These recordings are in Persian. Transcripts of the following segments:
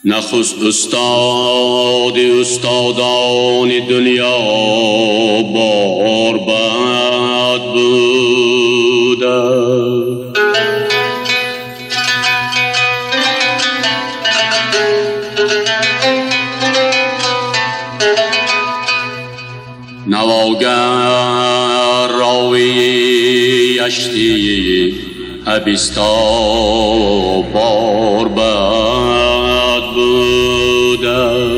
نخست استاد استادان دنیا باربد بوده. نواگر راوی اشتی ابستا باربد بوده.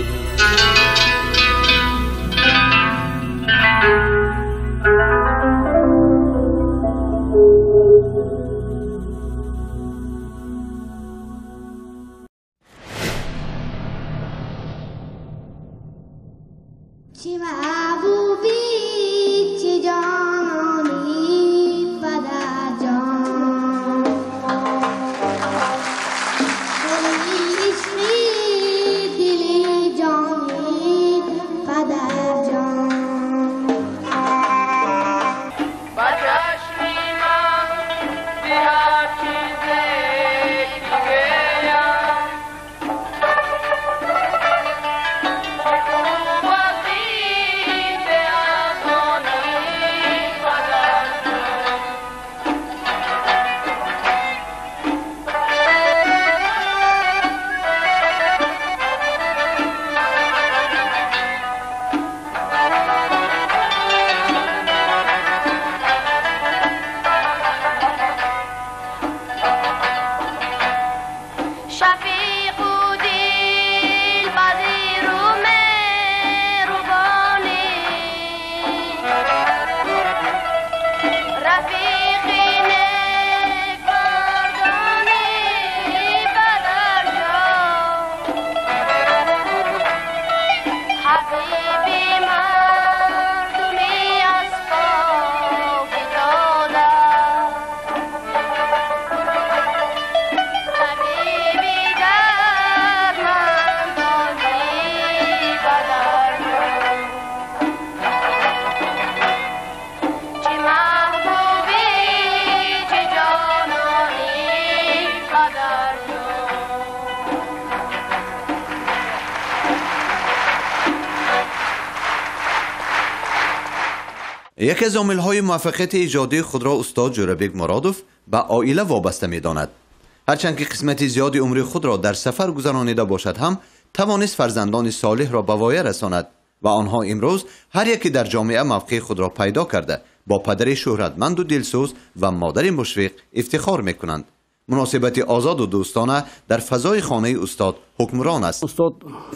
یکی از عامل‌های موفقیت ایجادی خود را استاد جورابک مرادوف به عائله وابسته می‌داند. هرچند که قسمت زیادی عمر خود را در سفر گذرانیده باشد هم توانست فرزندان صالح را به وایه رساند و آنها امروز هر یکی در جامعه موقع خود را پیدا کرده با پدری شهرتمند و دلسوز و مادری مشفق افتخار می‌کنند. مناسبت آزاد و دوستانه در فضای خانه استاد حکمران است. استاد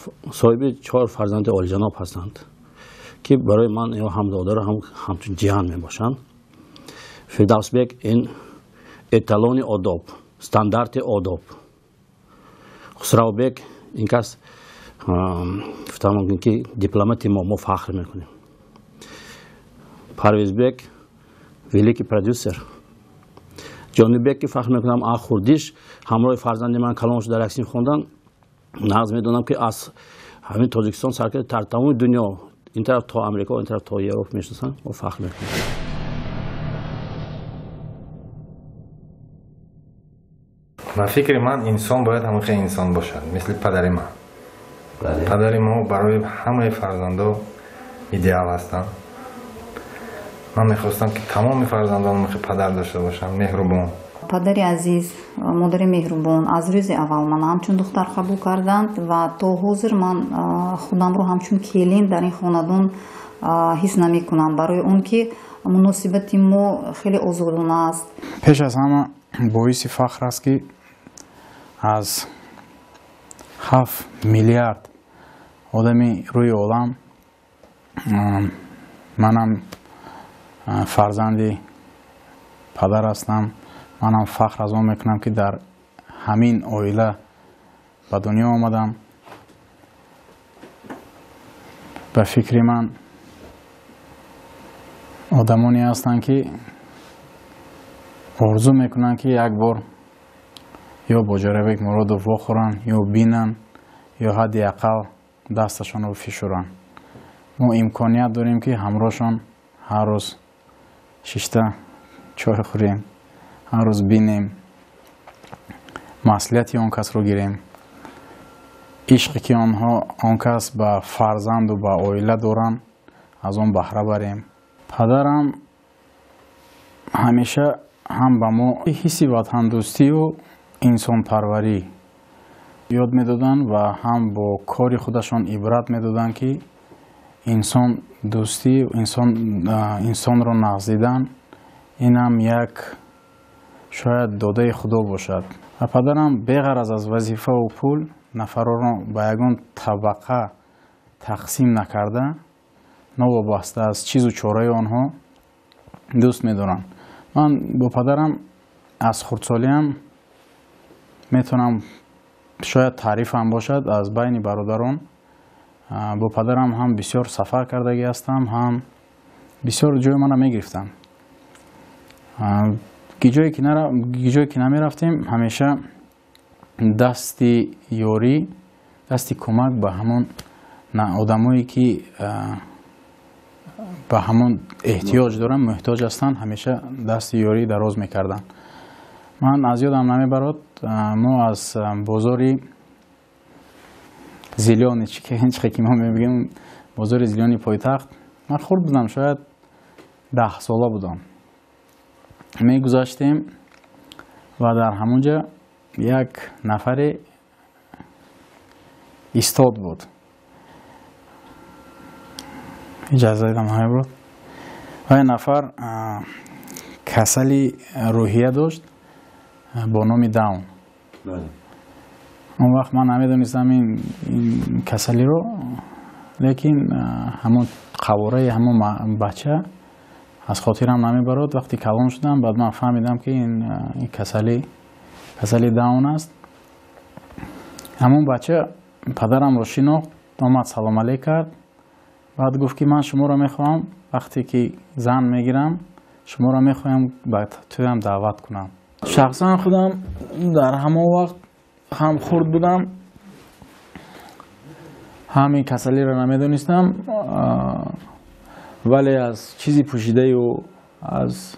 صاحب 4 فرزند عالی‌جناب هستند که برای من یا همدادر هم همچون جهان می باشند. فردوس بک این اتالون آداب، استاندارد آداب. خسرو بک این کس فهمم که دیپلمات ما فخر میکنیم. پرویز بک ویلیکی پرودوسر. جانی بک که فخر میکنم آخوردیش همراه فرزند من کلامش در اکسین خوندن. ناز میدونم که از همین تاجیکستان سرکرد در تمام دنیا این طرف تا امریکا این طرف تا اروپا میشناسن و فخر میکنن. من فکر من انسان باید همیشه انسان باشد مثل پدر من. پدر ما برای همه فرزندا ایدئال هستند. من میخواستم که تمام فرزندان مثل پدر داشته باشن، مهربان. پدری عزیز، مادری مهربان از روز اول من همچون دختر قبول کردند و تا حاضر من خودم رو همچون کلین در این خاندان حس نمی کنم برای اون که مناسبت ما خیلی آزادانه است. پیش از همه باعث فخر است که از 7 میلیارد آدمی روی عالم منم فرزندی پدر هستم. منم فخر از آن میکنم که در همین عائله به دنیا آمدم. به فکر من آدمانی هستند که آرزو میکنن که یک بار یا با جورابک مرادوف بخورن یا بینن یا حدی اقل دستشان رو فشورن. ما امکانیت داریم که همراهشان هر روز 6 چای خوریم، هر روز بینیم، مسئولیت اون کس رو گیریم. عشقی که آنها آن کس به فرزند و به عائله دارند از آن بهره بریم. پدرم همیشه هم به ما حس وطن دوستی و انسان پروری یاد میدادند و هم با کار خودشان عبرت میدادند که انسان دوستی و انسان را نوازیدن این هم یک شاید داده خدا باشد. و پدرم بغرض از وظیفه و پول نفرها را به یگان طبقه تقسیم نکرده، نوابسته از چیز و چاره آنها دوست می‌دارم. من با پدرم از خردسالیم میتونم شاید تعریف هم باشد از بین برادران. با پدرم هم بسیار سفر کردگی هستم، هم بسیار جای من میگرفتم. گیجایی که نمی رفتیم همیشه دستی یاری، دستی کمک به همون آدمایی که به همون احتیاج دارن، محتاج هستن، همیشه دستی یاری دراز میکردن. من از یادم نمیبرد ما از بازاری زیلیانی که ما میبگیم بازار زیلیانی پایتخت، من خورد بودم، شاید 10 ساله بودم. میگذاشتیم و در همونجا یک نفر ایستاد بود. اجازه دیدم های بود و این نفر کسلی روحیه داشت با نام داون. اون وقت من نمیدونستم این کسلی رو، لیکن همون قواره همون بچه از خاطرم نمیبرد. وقتی کلان شدم بعد من فهمیدم که این کسلی داون است. همون بچه پدرم رو شناخت، آمد سلام علیک کرد، بعد گفت که من شما رو میخوام وقتی که زن میگیرم شما رو میخوایم تویم دعوت کنم. شخصا خودم در همون وقت هم خورد بودم، همین کسلی رو نمیدونستم، ولی از چیزی پوشیده و از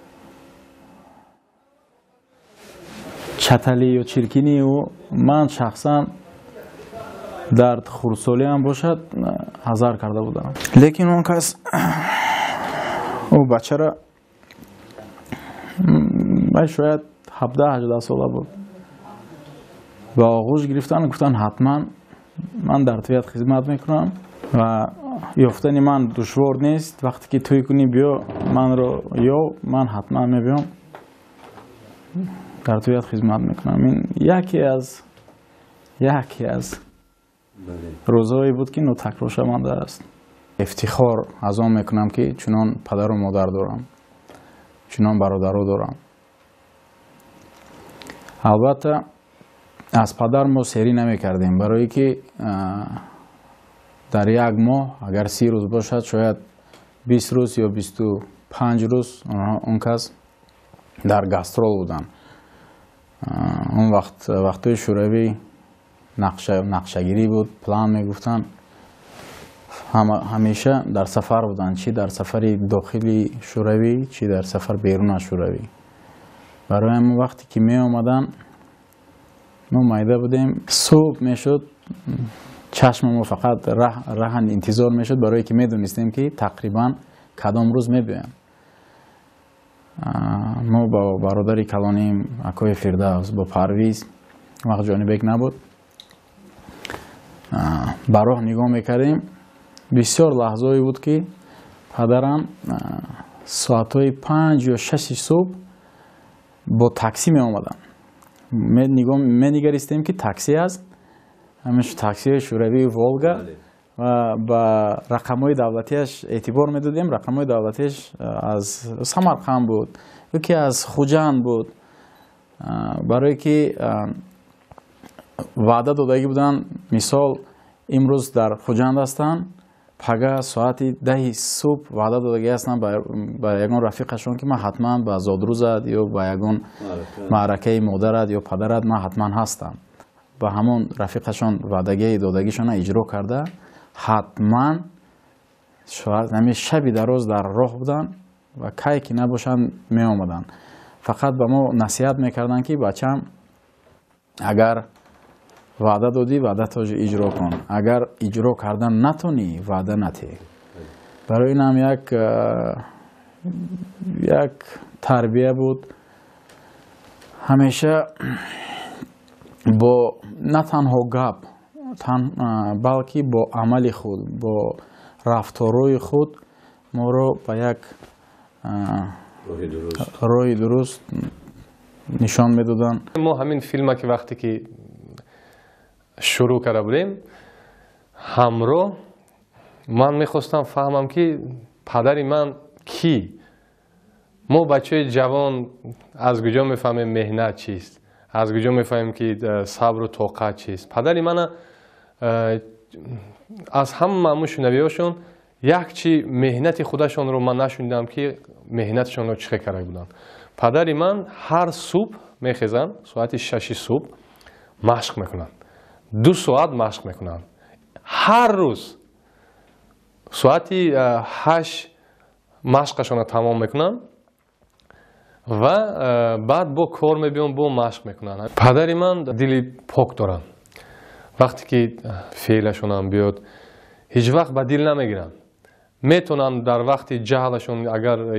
چتلی و چرکینی و من شخصا درد خردسالی هم باشد حذر کرده بودم. لیکن اون کس او بچه را شاید 17-18 ساله بود و آغوش گرفتن، گفتن حتما من در تویت خدمت میکنم و یافتن من دشوار نیست، وقتی که توی کنی بیا من رو، یا من حتما میبیام در تویت خدمت میکنم. این یکی از روزایی بود که تکرار شونده است. افتخار از آن میکنم که چنان پدر و مادر دارم، چنان برادر دارم. البته از پدر ما سری نمی کردیم، برای که در یک ماه اگر 30 روز باشد شاید 20 روز یا 25 روز اون کس در گاسترول بودن. اون وقتی شوروی نقشه‌گیری بود، پلان میگفتن، همیشه در سفر بودن، چی در سفر داخلی شوروی چی در سفر بیرون از شوروی. برای همون وقتی که می آمدن ما مایده بودیم، صبح میشد چشم ما فقط رهن انتظار میشد، برای که میدونستیم که تقریبا کدام روز میبیم. ما با برادری کلانیم اکای فردوس با پرویز وقت جانبک نبود، براه نگاه میکردیم. بسیار لحظه‌ای بود که پدرم ساعتهای 5 یا 6 صبح با تاکسی می آمدن. می نگریستیم که تاکسی است، همیشه تاکسی شوروی ولگا، و با رقم‌های دولتیش اعتبار میدادیم. رقم‌های دولتیش از سمرقند بود، یکی از خوجند بود، برای که وعده دادگی بودن، مثال امروز در خوجند هستن، پگه ساعت 10 صبح وعده دادگی هستن با یگان رفیقشون که من حتما با زادروزت یا با یگان معرکه مادرت یا پدرت من حتما هستم. با همون رفیقشون وعدگی دادگیشون اجرا کرده، حتما شبی دراز در راه بودن و کی که نباشن می آمدن. فقط به ما نصیحت میکردن که بچم اگر وعده دادی وعده‌تو اجرا کن. اگر اجرا کردن نتونی وعده نتی. برای این هم یک تربیه بود. همیشه با نه تنها گپ بلکه با عمل خود، با رفتارهای خود ما رو به یک راه درست نشان میدادن. ما همین فیلم که وقتی که شروع کرده بودیم همراه من میخواستم فهمم که پدری من کی؟ ما بچه جوان از کجا میفهمیم مهنت چیست؟ از کجا میفهمیم که صبر و طاقت چیست؟ پدری من از همه شنویاشون یک چی مهنت خودشون رو من نشوندم که مهنتشون رو چه کرده بودن. پدری من هر صبح میخیزن ساعت 6 صبح مشق میکنن. 2 ساعت مشق میکنن. هر روز ساعت 8 مشقشون رو تمام میکنن و بعد با کار میبیان با مشق میکنن. پدری من دلی پاک دارن. وقتی که فعلشون هم بیاد هیچ وقت به دل نمیگیرن. میتونن در وقت جهلشون اگر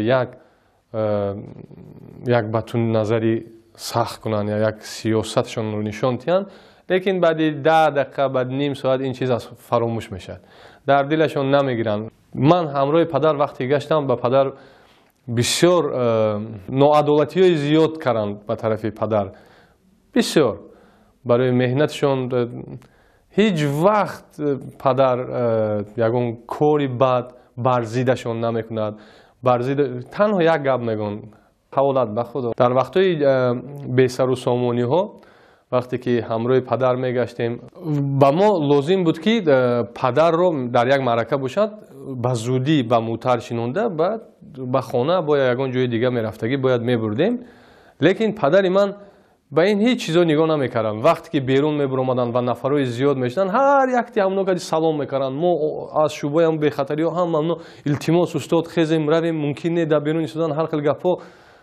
یک بتون نظری سخت کنن یا یک سیاستشون رو نشان تیان، لیکن بعد 10 دقیقه بعد نیم ساعت این چیز فراموش میشه. در دلشون نمیگیرن. من همراه پدر وقتی گشتم به پدر بسیار ناعدالتی های زیاد کردن به طرف پدر. بسیار برای مهنتشون هیچ وقت پدر یکون کاری بد برزیدشون نمیکند. تنها یک گپ میگن حوالت به خدا. در وقتای بی سر و سامانی ها وقتی که همراه پدر میگشتیم با ما لازم بود که پدر رو در یک معرکه باشد به زودی به موتر شینونده بعد به خانه باید یکان جای دیگه میرفتگی باید میبردیم. لیکن پدری من به این هیچ چیزا نگاه نمیکردن. وقتی که بیرون میبرمادن و نفرای زیاد میشدن هر یک همونو که سلام میکردن. ما از شوبای هم بخطری هم ممنون التماس استاد خیزیم رویم ممکنه در بیرون ایستادن هر خیلی گپا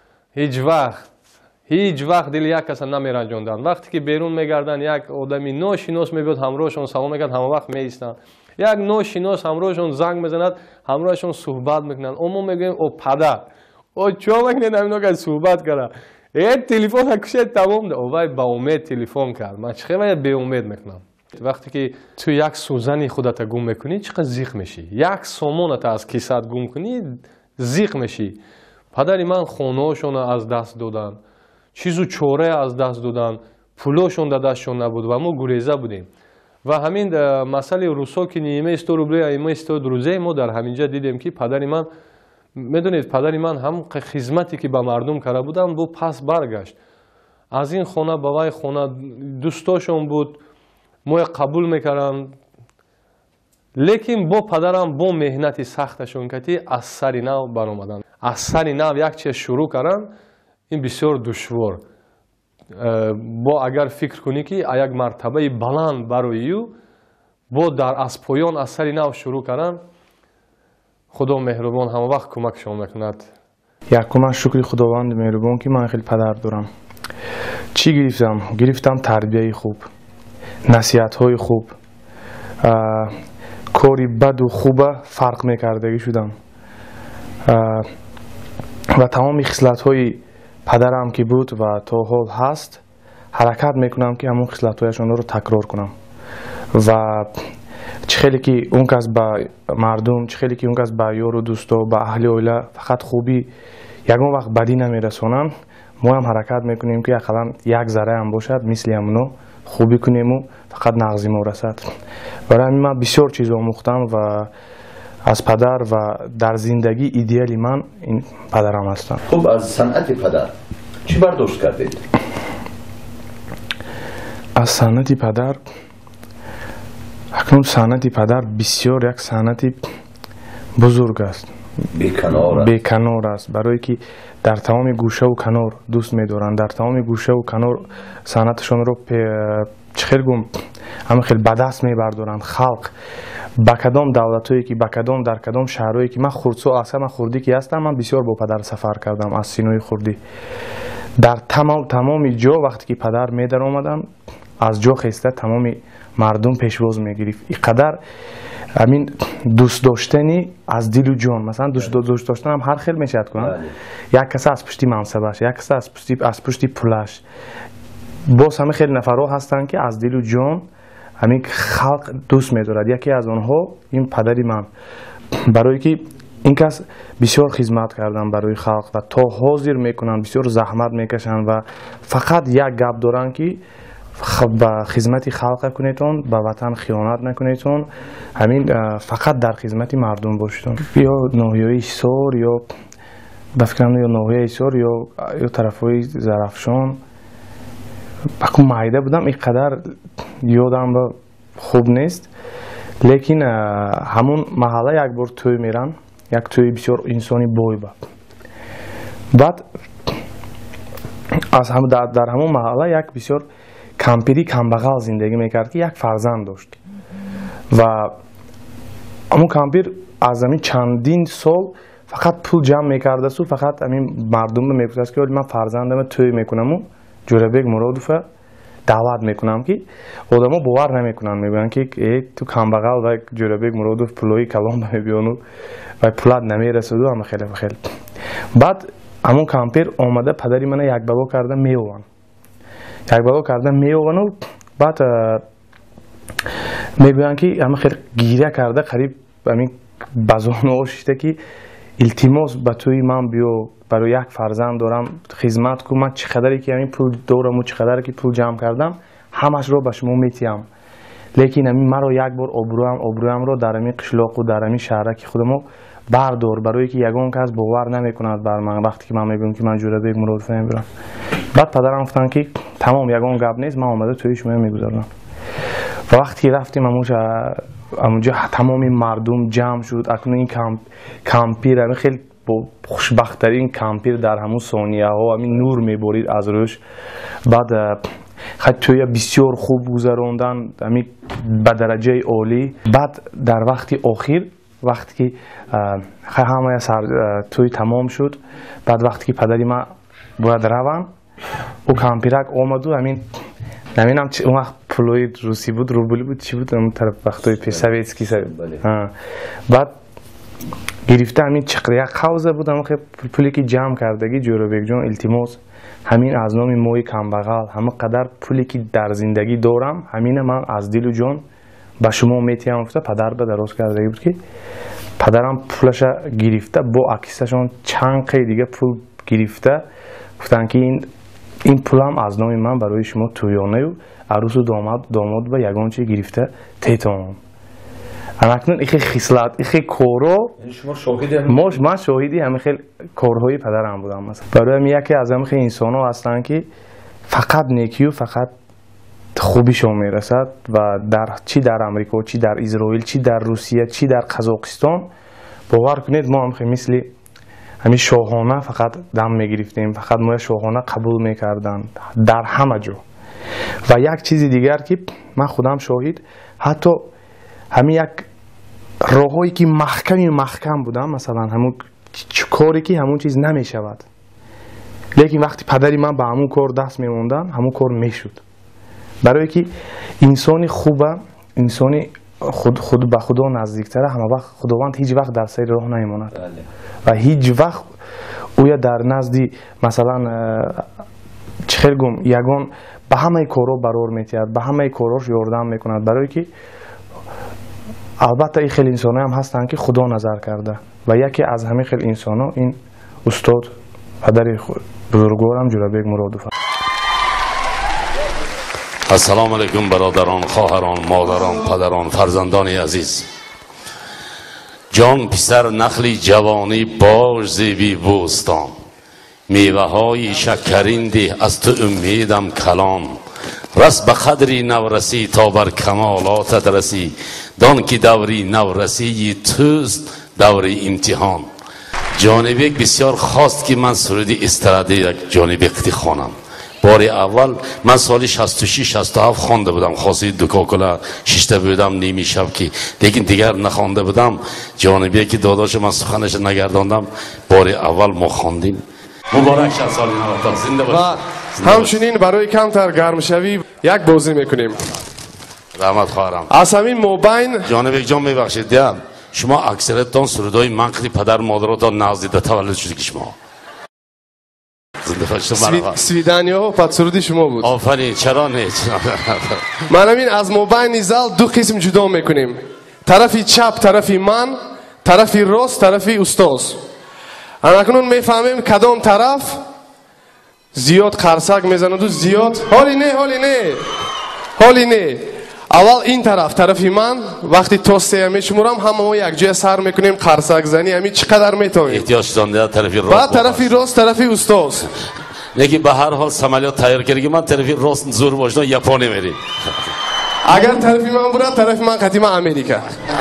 هیچ وقت دل یک کس نمیرنجوندن. وقتی که بیرون میگردن یک آدمی ناشناس میبود همراهشون سلام میکرد همه وقت میایستن. یک ناشناس همراهشون زنگ میزند همراهشون صحبت میکنن. ما میگیم او پدر او چا میکنه نمیدونم که صحبت کرده یک تلفن هکشه تمام ده اوای با امید تلفن کرد. من چقدر به امید میکنم. وقتی که تو یک سوزنی خودت گم میکنی چقدر زیق میشی. یک سامانت از کیسات گم کنی زیق میشی. پدری من خونه‌شون از دست دادن. چیزو چوره از دست دادن. پولاشون در دستشون نبود و ما گریزه بودیم. و همین مسئله روسا که نیمه 100 روبل ایمه 100 روزه ما در همینجا دیدیم که پدری من میدونید پدری من هم خدمتی که به مردم کرده بودن با پس برگشت. از این خانه به وای خانه دوستاشون بود ما قبول میکردن. لیکن با پدرم با مهنت سختشون کتی از سر نو برآمدن. از سر نو یک چیز شروع کردن این بسیار دشوار. با اگر فکر کنی که یک مرتبه بلند برای او با در از پایان از سر نو شروع کردن خدا مهربان همه وقت کمکشون میکند. یکم شکر خداوند مهربان که من خیلی پدر دارم. چی گرفتم؟ گرفتم تربیه خوب، نصیحت های خوب، کاری بد و خوب فرق میکردگی شدم و تمام خصلت های پدرم که بود و تا حال هست حرکت میکنم که همون خصلت هایشون رو تکرار کنم و چه خیلی که اون کس به مردم چه خیلی که اون کس به یار و دوستا به اهل اوله فقط خوبی یکم وقت بدی نمیرسونن ما هم حرکت میکنیم که اقلا یک ذره هم باشد مثل همونو خوبی کنیم و فقط نغزی ما رسد. برای همین من بسیار چیز آموختم و از پدر و در زندگی ایدئالی من این پدرم هستم. خب از صنعت پدر چی برداشت کردید؟ از صنعت پدر اکنون صنعت پدر بسیار یک صنعت بزرگ است. بیکنار است برای که در تمام گوشه و کنار دوست می‌دارند. در تمام گوشه و کنار صنعتشون رو چخیر گم همه خیلی به دست می‌بردارند. خلق با کدام دولتایی که با کدام در کدام شهرهایی که من خردسو اصلا خردی که هستم من بسیار با پدر سفر کردم از سینوی خردی در تمام جا وقتی که پدر می در آمدن از جا خسته تمام مردم پیشواز میگرفت. اینقدر همین دوست داشتنی از دل و جان، مثلا دوست داشتن هم هر خیل میشد کنن. یک کس از پشتی منصبش، یک کس از پشتی پولش، باز همه خیلی نفرها هستن که از دل و جان همین خلق دوست می‌دارد. یکی از آنها این پدری من، برای که این کس بسیار خدمت کردن برای خلق و تا حاضر میکنن، بسیار زحمت میکشن و فقط یک گپ دارن که به خدمت خلق کنیتون، به وطن خیانت نکنیتون، همین فقط در خدمت مردم باشیتون. یا ناحیه سور یا به فکرم یا ناحیه سور یا طرفای زرافشان بکن معایده بودم، اینقدر یادم با خوب نیست. لیکن همون محله یک بار توی میرن، یک توی بسیار انسانی بای بود. بعد از هم در همون محله یک بسیار کمپیری کمبغل زندگی میکرد که یک فرزند داشت و همون کمپیر از همین چندین سال فقط پول جمع میکرده و فقط همین مردم رو میپرسید که من فرزندم توی میکنم و جوربک مرادوف دعوت میکنم که آدما باور نمیکنن، میگن که تو کمبغل و جوربک مرادوف پولای کلام نمیبیانو و پولات نمیرسد و همه خیلی خیلی. بعد همون کمپیر آمده پدری من یک بابا کرده میوان، یک بابا کرده میوان و بعد میگوین که همه خیلی گیره کرده قریب همین بازون آشته که التماس به توی من بیو، برای یک فرزند دارم خدمت کنم، من چقدری که همین پول دارم و چقدری که پول جمع کردم همش رو به شما میتیم. لیکن همین مرا یک بار آبروام رو در همین قشلاق و در همین شهرک خودمو بردار، برای که یگان کس باور نمیکند بر من وقتی که من میگم که من جوربک مرادوف نمیبرم. بعد پدرم گفتن که تمام یگان گپ نیست، من اومده توی شما میگذارم. و وقتی رفتیم اونجا تمام مردم جمع شد. اکنون این کمپیر همین خیلی خوشبخت‌ترین کمپیر در همون ثانیه ها همین نور میبرید از روش. بعد خیلی توی بسیار خوب گذراندن همین به درجه عالی. بعد در وقت آخر وقتی که همه توی تمام شد، بعد وقتی که پدری ما باید روان و کمپیرک آمد و همین نمیدونم اون وقت پولای روسی بود، روبلی بود، چی بود اون طرف وقتای پیش سویتسکی بعد گرفته همین چقدر یک خوزه بود، همون پولی که جمع کردگی جوربک جان التماس همین از نام موی کمبغل همه قدر پولی که در زندگی دارم همین من از دل و جان به شما میتیم افته. پدر به دراز کردگی بود که پدرم پولش گرفته با عکسشون چند قید دیگه پول گرفته، گفتن که این پول هم از نام من برای شما تویانه و عروس و داماد به یگان چی گرفته تیتون. اکنون این خصلت این خیلی کارو شما شاهدی من شاهدی همه خیلی کارهای پدرم بودم. مثلا برای من یکی از همه خیلی انسان‌ها هستن که فقط نیکی و فقط خوبیشون میرسد و چی در امریکا، چی در اسرائیل، چی در روسیه، چی در قزاقستان، باور کنید ما هم خیلی مثل همین شاهانه فقط دم میگرفتیم، فقط ما شاهانه قبول میکردن در همه جا. و یک چیز دیگر که من خودم شاهد، حتی همین یک راهایی که محکم بودم، مثلا همون کاری که همون چیز نمیشود، لیکن وقتی پدری من به همون کار دست میموندن همون کار میشد. برای که انسانی خوبه، انسانی خود به خدا نزدیکتره، همه وقت خداوند هیچ وقت در سیر راه نمیماند و هیچ وقت اویا در نزدی مثلا چخیر گم یگان به همه کارا برار میتید، به همه کاراش یاردم میکند. برای که البته این خیلی انسان هم هستن که خدا نظر کرده و یکی از همه خیلی انسان ها این استاد پدر بزرگوارم جوربک مرادوف. السلام علیکم برادران، خواهران، مادران، پدران، فرزندان عزیز. جان پسر نخلی جوانی باش زیبی بوستان، میوه های شکرین ده از تو امیدم کلان. رس به قدری نورسی تا بر کمالاتت رسی، دان که دوری نورسی توست دوری امتحان. جانبک بسیار خواست که من سرودی استراده یک جانبک خوانم. بار اول من سال 66-67 خوانده بودم، خاصی دوکاکلا شیشته بودم نیمی شب که، لیکن دیگر نخوانده بودم. جانبی که داداش من سخنش نگرداندم، بار اول ما خواندیم. مبارک شد سال نو، زنده باشید. همچنین برای کمتر گرمشوی یک بازی میکنیم. رحمت خواهرم. از همین مابین جانبک جان میبخشید دیدم شما اکثرتان سرودای منقلی پدر مادراتان نزدیک تولد شدی که شما سویدنیا پد سرودی شما بود. آفرین. چرا نه؟ من همین از مابین زال دو قسم جدا میکنیم. طرفی چپ طرفی من، طرفی راست طرفی استاز. اکنون میفهمیم کدام طرف زیاد قرصک میزند و زیاد حالی نه. اول این طرفی من وقتی تا 3 میشمورم همه ما یک جای سر میکنیم قرصک زنی همین چقدر میتونیم. احتیاج دانده طرفی راست. بعد طرفی راست طرفی استاز. نگی به هر حال سمالیات تیار کردی من طرفی راست زور باشم یپانی میریم. اگر طرفی من بود طرفی من قدیم امریکا.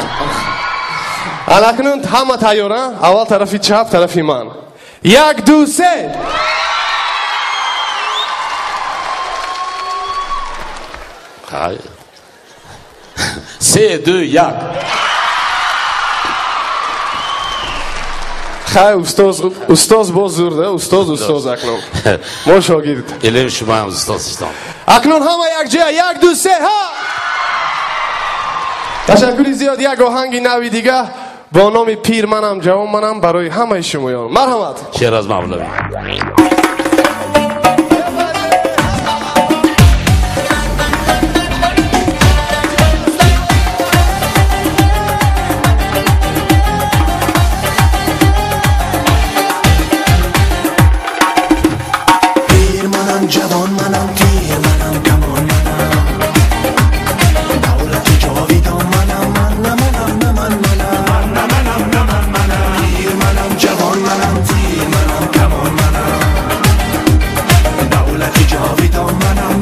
اکنون همه تیارن. اول طرفی چپ طرفی من. 1 2 3 3 2 1 خیلی استاز باز زور ده. استاز اکنون ما شاگرد علم شما هم استادستان. اکنون همه یک جای 1 2 3 ها. تشکری زیاد. یک آهنگی نوی دیگه با نام پیر منم جوان منم برای همه شمایان. مرحمت. شعر از مولوی. جوان منم پیر منم کمان منم دولت جاویدان منم من پیر منم جوان منم پیر منم کمان منم دولت جاویدان منم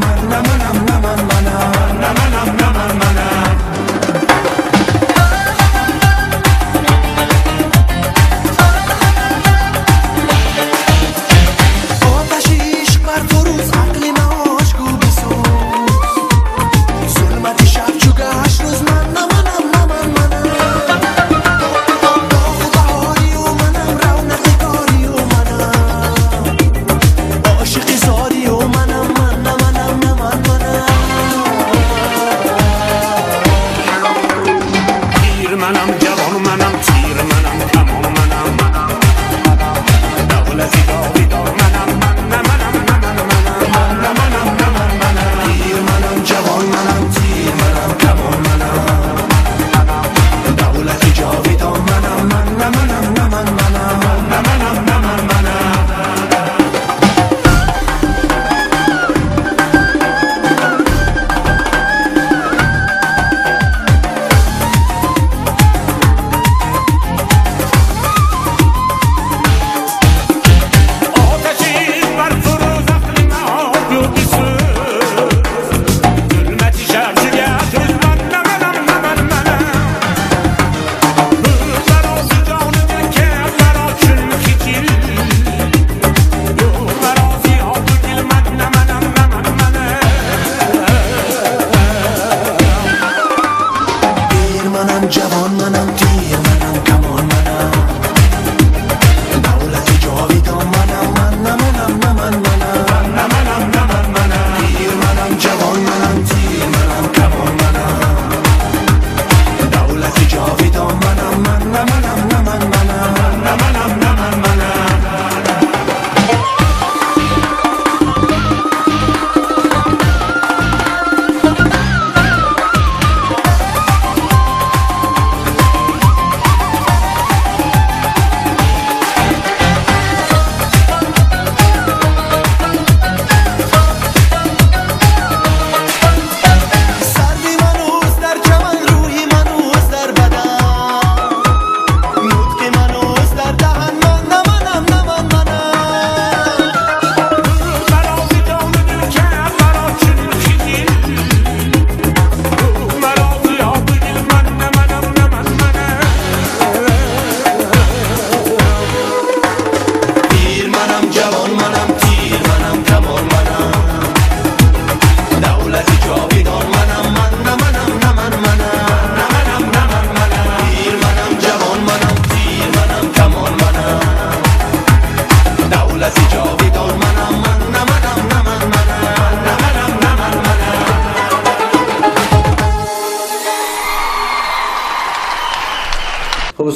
آتش عشق بر تو روز عقل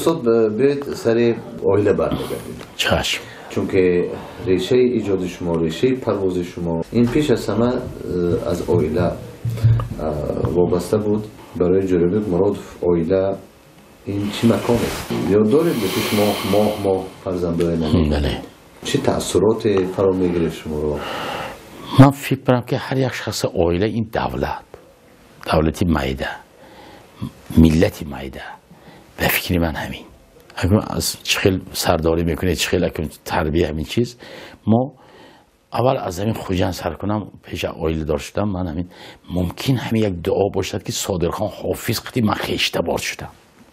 استاد بیاید سر آیله برمیگردیم. چشم. چون که ریشه ایجاد شما، ریشه پرواز شما این پیش از همه از آیله وابسته بود. برای جورابک مرادوف آیله این چی مکانه؟ یاد دارید که ماه فرزندای نمی؟ بله. چه تأثیرات فرا میگیره شما رو؟ من فکر کنم که هر یک شخص عائله این دولتی مایده، ملتی مایده. به فکر من همین. اگر از چخیل سرداری میکنه، چخیل تربیه همین چیز، ما اول از همین خوجان سر کنم پیش عائله دار شدم. من همین ممکن همین یک دعا باشد که صادرخان حافظ قتی من خیشته بار شدم.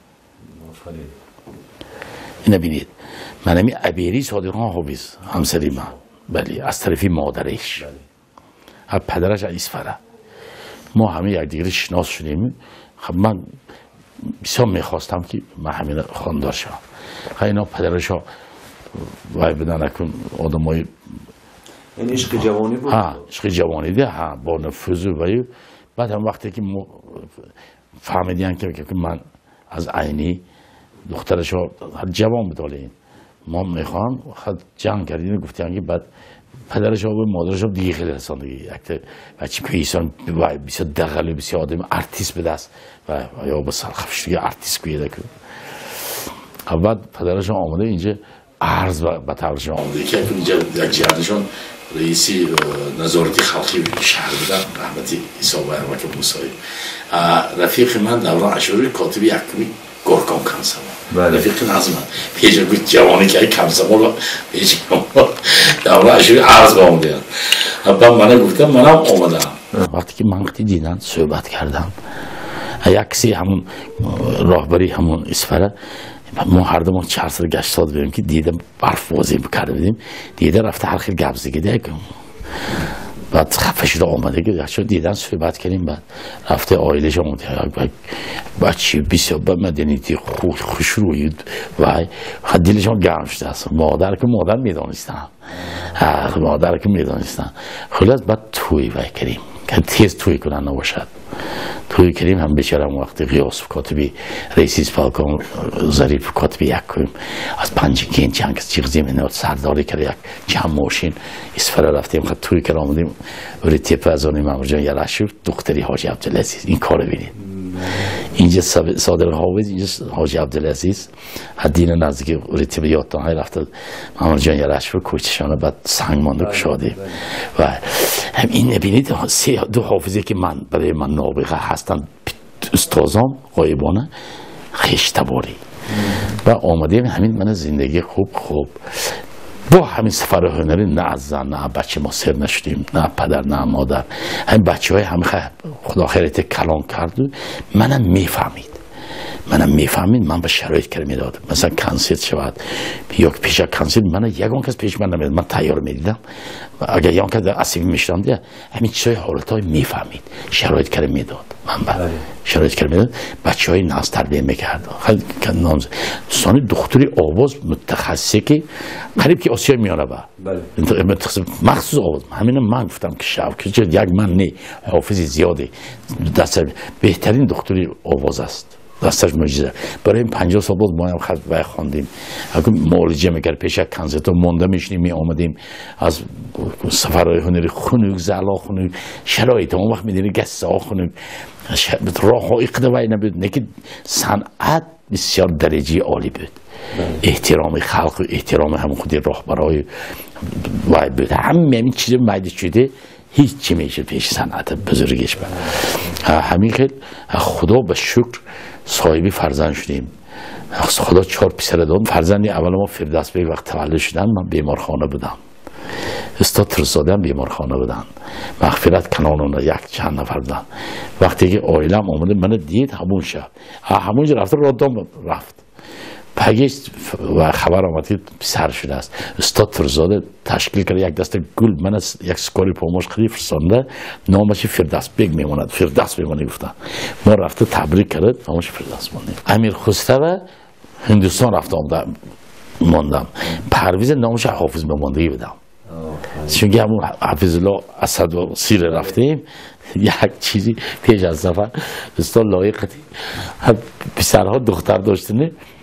اینو ببینید، من همین عبیری صادرخان حافظ همسری من، بله، از طرفی مادرش، از پدرش از اسفره، ما همه یک دیگر شناس شدیم. خب من بسیار میخواستم که من همین خاندار شدم. اینا پدرش ها وای بدن اکن آدمای این عشق جوانی بود؟ ها، عشق جوانی ده، ها، با نفوذ و بعد هم وقتی که فهمیدن که من از عینی دخترش ها جوان بدالین ما میخوام خود جنگ کردیم، گفتیم که بعد پدرش ها و مادرش ها دیگه خیلی رساندگی یک بچه که ایسان بسیار دقل بسیار آدم ارتیست به دست و یا به سرخفشتگی ارتیست کویده که بعد پدرش ها آمده اینجا عرض به طورش آمده که اینجا یک جهتشان رئیسی نظارتی خلقی شهر بودن رحمتی ایسا و احمد موسایی. رفیق من دوران عشوری کاتبی یکمی گرکان کنسما رفیق نظم من پیش گوید جوانی که کنسما رو پیش دوران عشوری عرض به آمده بعد من گفتم منم آمدم. وقتی که من قطعی دیدن صحبت کردم یک کسی همون راهبری همون اسفره ما هر دو ما 4 سال گشت ساد بریم که دیده برف بازی بکرده بدیم، دیده رفته هر خیلی گبزه گیده بعد خفه شده آمده که دیدن صحبت کردیم. بعد رفته آیلش آمده بچه بسیار به مدنیتی خوش روید و دلشان گرم شده است. مادر که مادر میدانستن، مادر که میدانستن. خلاص بعد توی وای کردیم که تیز توی کنن نباشد. توی کردیم هم بیچاره وقتی قیاس کاتبی رئیس فالکون ظریف کاتبی یک کنیم از پنجگین چند کس چیزیم اینو سرداری کرد یک چند ماشین اسفره رفتیم خود توی کرد آمدیم ولی تیپ از آنیم امرجان یلاشوف دختری حاجی عبدالعزیز این کارو بینید. اینجا صادر حافظ، اینجا حاجی عبدالعزیز حدین نزدیک ریتیب یادتان های رفته محمد جان یلاشوف کوچشانه بعد سنگ مانده کشادیم و هم این نبینید دو حافظی که من برای من نابغه هستن استازام غایبانه خیشته باری و آمدیم همین من زندگی خوب با همین سفر هنری نه از زن نه بچه ما سر نشدیم نه پدر نه مادر همین بچه های همه خدا خیرت کلان کرد منم میفهمید من به شرایط کرد میداد مثلا کنسیت شود یا پیش کنسیت من یگان کس پیش من نمیداد من تیار میدیدم اگر یگان کس اسیبی میشدم دیگه همین چیزای حالت های میفهمید شرایط کرد میداد من شرایط کرد میداد بچه های ناز تربیه میکرد خیلی دوستانی دختری آواز متخصصی که قریب که آسیای میاره با مخصوص آواز همین من گفتم که شب که یک من نه حافظی زیاده دست بهترین دختری آواز است دستش معجزه. برای این 50 سال بود ما هم خط وای خواندیم اگه معالجه میکرد پیش یک کنسرت مونده میشنیم می آمدیم از سفرهای هنری خنک زعلا خنک شرایط اون وقت میدونی قصه ها خنک راه ها اقدوایی نبود نه که صنعت بسیار درجه عالی بود احترام خلق و احترام هم خودی راهبرای وای بود همین چیز مایده شده هیچ چی میشه پیش صنعت بزرگش بود. همین خیلی خدا به شکر صاحبی فرزند شدیم. خدا 4 پسر داد. فرزندی اول ما فردوس بی وقت تولد شدن من بیمارخانه بودم. استاد ترزاده هم بیمارخانه بودن. مغفرت کنانون یک چند نفر بودن. وقتی که عائله‌ام آمده من دید همون شب همونجا رفت پگیست و خبر آمد که پسر شده است. استاد ترزاده تشکیل کرد یک دست گل من از یک سکاری پاماش خیلی فرستانده نامش فردوس بیگ میموند فردوس میمونه گفتن ما رفته تبریک کرد نامش فردوس مونده. امیر خسرو هندوستان رفته موندم پرویز نامش حافظ میموندگی بدم چون که همون حافظ الله اسد و سیر رفتیم یک چیزی پیش از سفر استاد لایقتی پسرها دختر داشتنه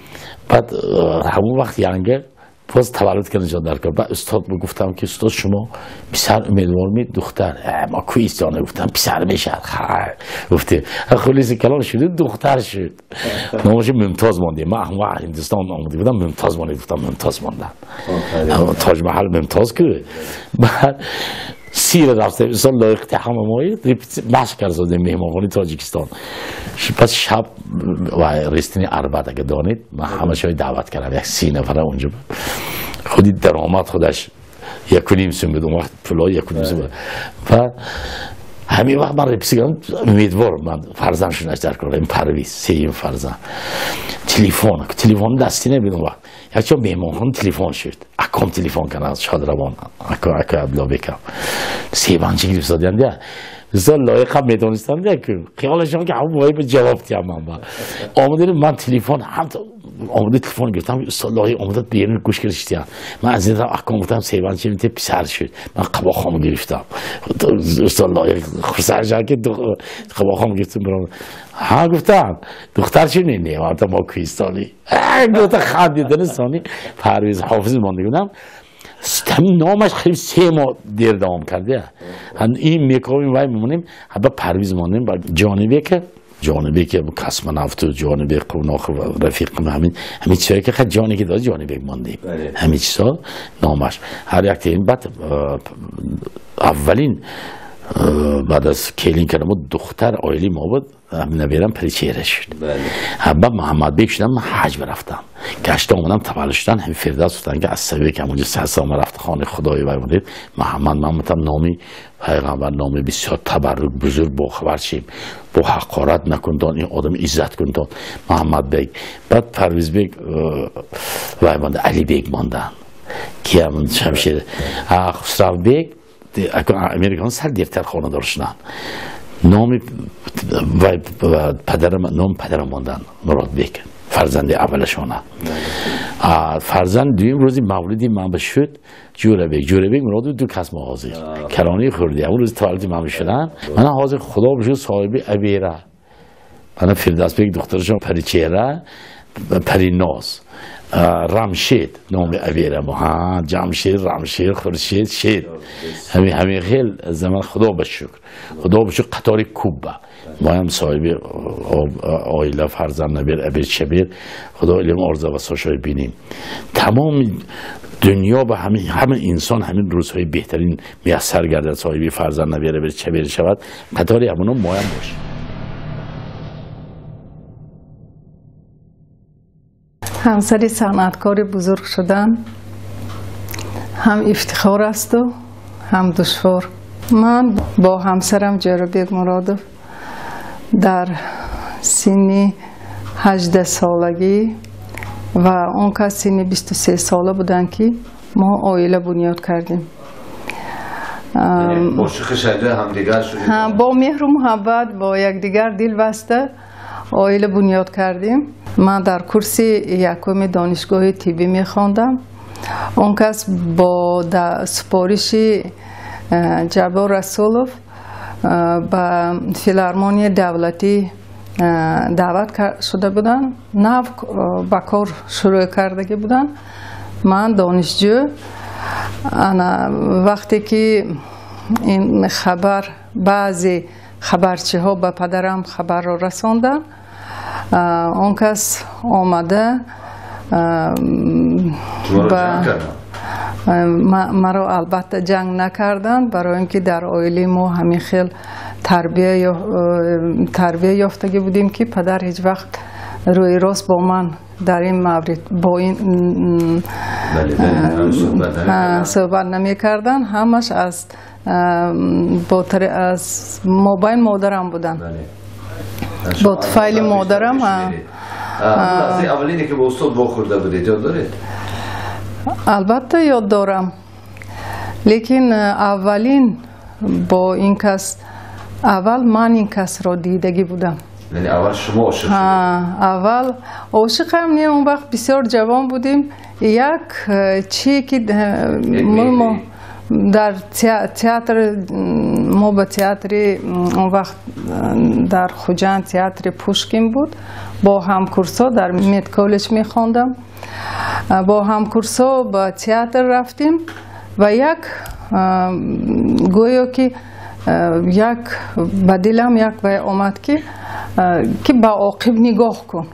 بعد همون وقت یعنی باز تولد کردن جان در کار. بعد استاد گفتم که استاد شما پسر امیدوار می دختر ما کویست جانه گفتم پسر میشه گفته خلاص کلام شده دختر شد. نامش ممتاز مانده. من هم هندوستان آمده بودم ممتاز مانده گفتم ممتاز ماندم. تاج محل ممتاز کرده. بعد سیر رفته انسان لایق هممایی مشق کرد زده مهمانخانه تاجیکستان. پس شب و رستنی اربعه اگه دانید من همه شای دعوت کردم 30 نفره اونجا بود. خودی درآمد خودش 1.5 سوم بود اون وقت پولای 1.5 سوم. و همین وقت من رپسی کردم امیدوار من فرزند شونش در کار این پرویز 3 فرزند. تلفن دستی نبود اون وقت. یکی مهمانخانه تلفن شد. اکام تلفن کنه از شادروان اکا ابلا بکم. سیبانچی گرفت دادن ده. زال لایق هم میدونستم ده که خیالشون که همون وای به جواب دیدم من. آمده من تلفن هم آمده تلفن گرفتم استاد لایق آمده بیرون گوش کردم. من از این اکام گفتم سیبانچی میته پسر شد. من قباخام گرفتم. استاد لایق خرسر شد که قباخام گرفتم برام. ها گفتم دختر چی نینه وقتا ما کویستانی گفتم خندیدن سانی پرویز حافظ مانده بودم همین نامش خیلی 3 ماه دیر دوام کرده. این میکروبیم وای میمونیم با پرویز ماندیم با جانبه که کسم نفت و جانبه قوناخ و رفیق همین چیزایی که خیلی جانی که داد جانبه ماندیم همین چیزا نامش هر یک تیم. بعد اولین بعد از کلین کردم دختر آیلی ما بود نبیرم پریچهره شد. بعد محمد بیک شدم من حج برفتم گشت آمدم تولد شدن همین فردوس بودن که از سویه که همونجا 3 سال رفت خانه خدایی بودید محمد نامی پیغمبر نامی بسیار تبرک بزرگ با خبر شیم با حقارت نکندان این آدم عزت کندان محمد بیک. بعد پرویز بیک وای مانده علی بیک ماندن که همون شمشیر خسرو بیک امریکان سر دیرتر خانه داشتن. نام پدرم ماندن مراد بیک فرزند اولشانه. فرزند دویم روزی مولدی من بشد جوره بیک مراد 2 کس مغازه کرانی خوردی. اون روز تولدی من بشدن من حاضر خدا بشد صاحبی ابیره من فردوس بیک دخترشون پریچهره پریناز رمشید نام ابیره ما جمشید رمشید خورشید شید همین خیل زمان خدا بشکر قطاری کوبه ما هم صاحبی آیله فرزند نبیر ابیر شبیر خدا علم آرزه و ساشای بینیم. تمام دنیا به همه انسان همین روزهای بهترین میسر گردد صاحبی فرزند نبیر ابیر شبیر شود قطاری همونو ما هم باشه. همسری صنعتکار بزرگ شدن هم افتخار است و هم دشوار. من با همسرم جرابیک مرادوف در سن 18 سالگی و اون کس سن 23 ساله بودن که ما عائله بنیاد کردیم. عاشق شده همدیگر شدیم با مهر و محبت با یکدیگر دل بسته عائله بنیاد کردیم. من در کورس 1 دانشگاه طبی میخواندم. اون کس با سپارش جبار رسولوف به فیلارمونی دولتی دعوت شده بودن. نو با کار شروع کرده بودن. من دانشجو وقتی که این خبر بعضی خبرچه ها به پدرم خبر را رساندن اون کس آمده مرا البته جنگ نکردن برای اینکه در عائله ما همین خیل تربیه یافتگی بودیم که پدر هیچ وقت روی راست با من در این مورد با این صحبت نمی کردن. همش از موبایل مادرم بودن با فایل مادرم. اولینی که با استاد خورده بودید یاد دارید؟ البته یاد دارم لیکن اولین با این کس اول من این کس را دیدگی بودم. یعنی اول شما عاشق شدید؟ اول عاشقم نه. اون وقت بسیار جوان بودیم. یک چی که در تئاتر ما به تئاتر اون وقت در خوجند تئاتر پوشکین بود با همکورسا در مید کالج میخواندم با همکورسا به تئاتر رفتیم و یک گویا که یک به دلم یک وای آمد که با عاقب نگاه کن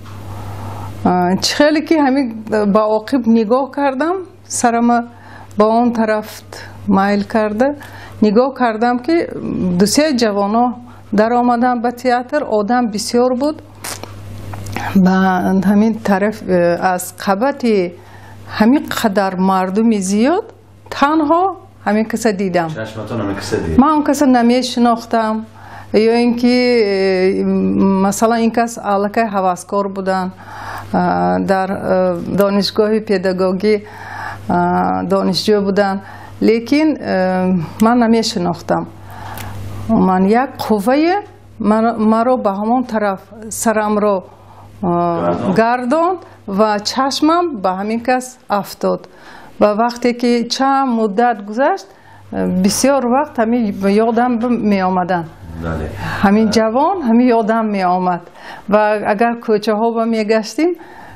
خیلی که همین با عاقب نگاه کردم سرم با اون طرف مایل کرده نگاه کردم که دو سه جوانا در آمدن به تئاتر آدم بسیار بود و همین طرف از قبط همین قدر مردم زیاد تنها همین کس دیدم من اون کس نمی شناختم یا اینکه مثلا این کس علاقه هوسکار بودن در دانشگاه پداگوژی دانشجو بودن لیکن من نمی شناختم من یک قوه مرا به همون طرف سرم رو گرداند و چشمم به همین کس افتاد و وقتی که چند مدت گذشت بسیار وقت همین یادم می آمدن همین جوان همین یادم می آمد و اگر کوچه ها با می گشتیم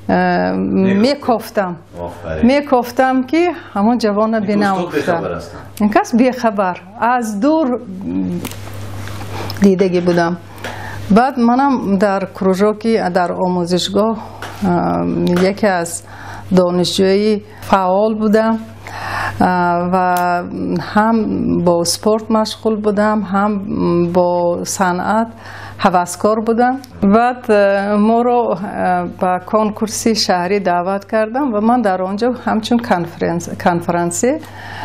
می کفتم که همون جوان بینم این کس بیخبر از دور دیدگی بودم بعد منم در کروژوکی در آموزشگاه یکی از دانشجوی فعال بودم و هم با سپورت مشغول بودم هم با صنعت هوسکار بودم بعد ما رو با کنکورسی شهری دعوت کردم و من در آنجا همچون کنفرانسی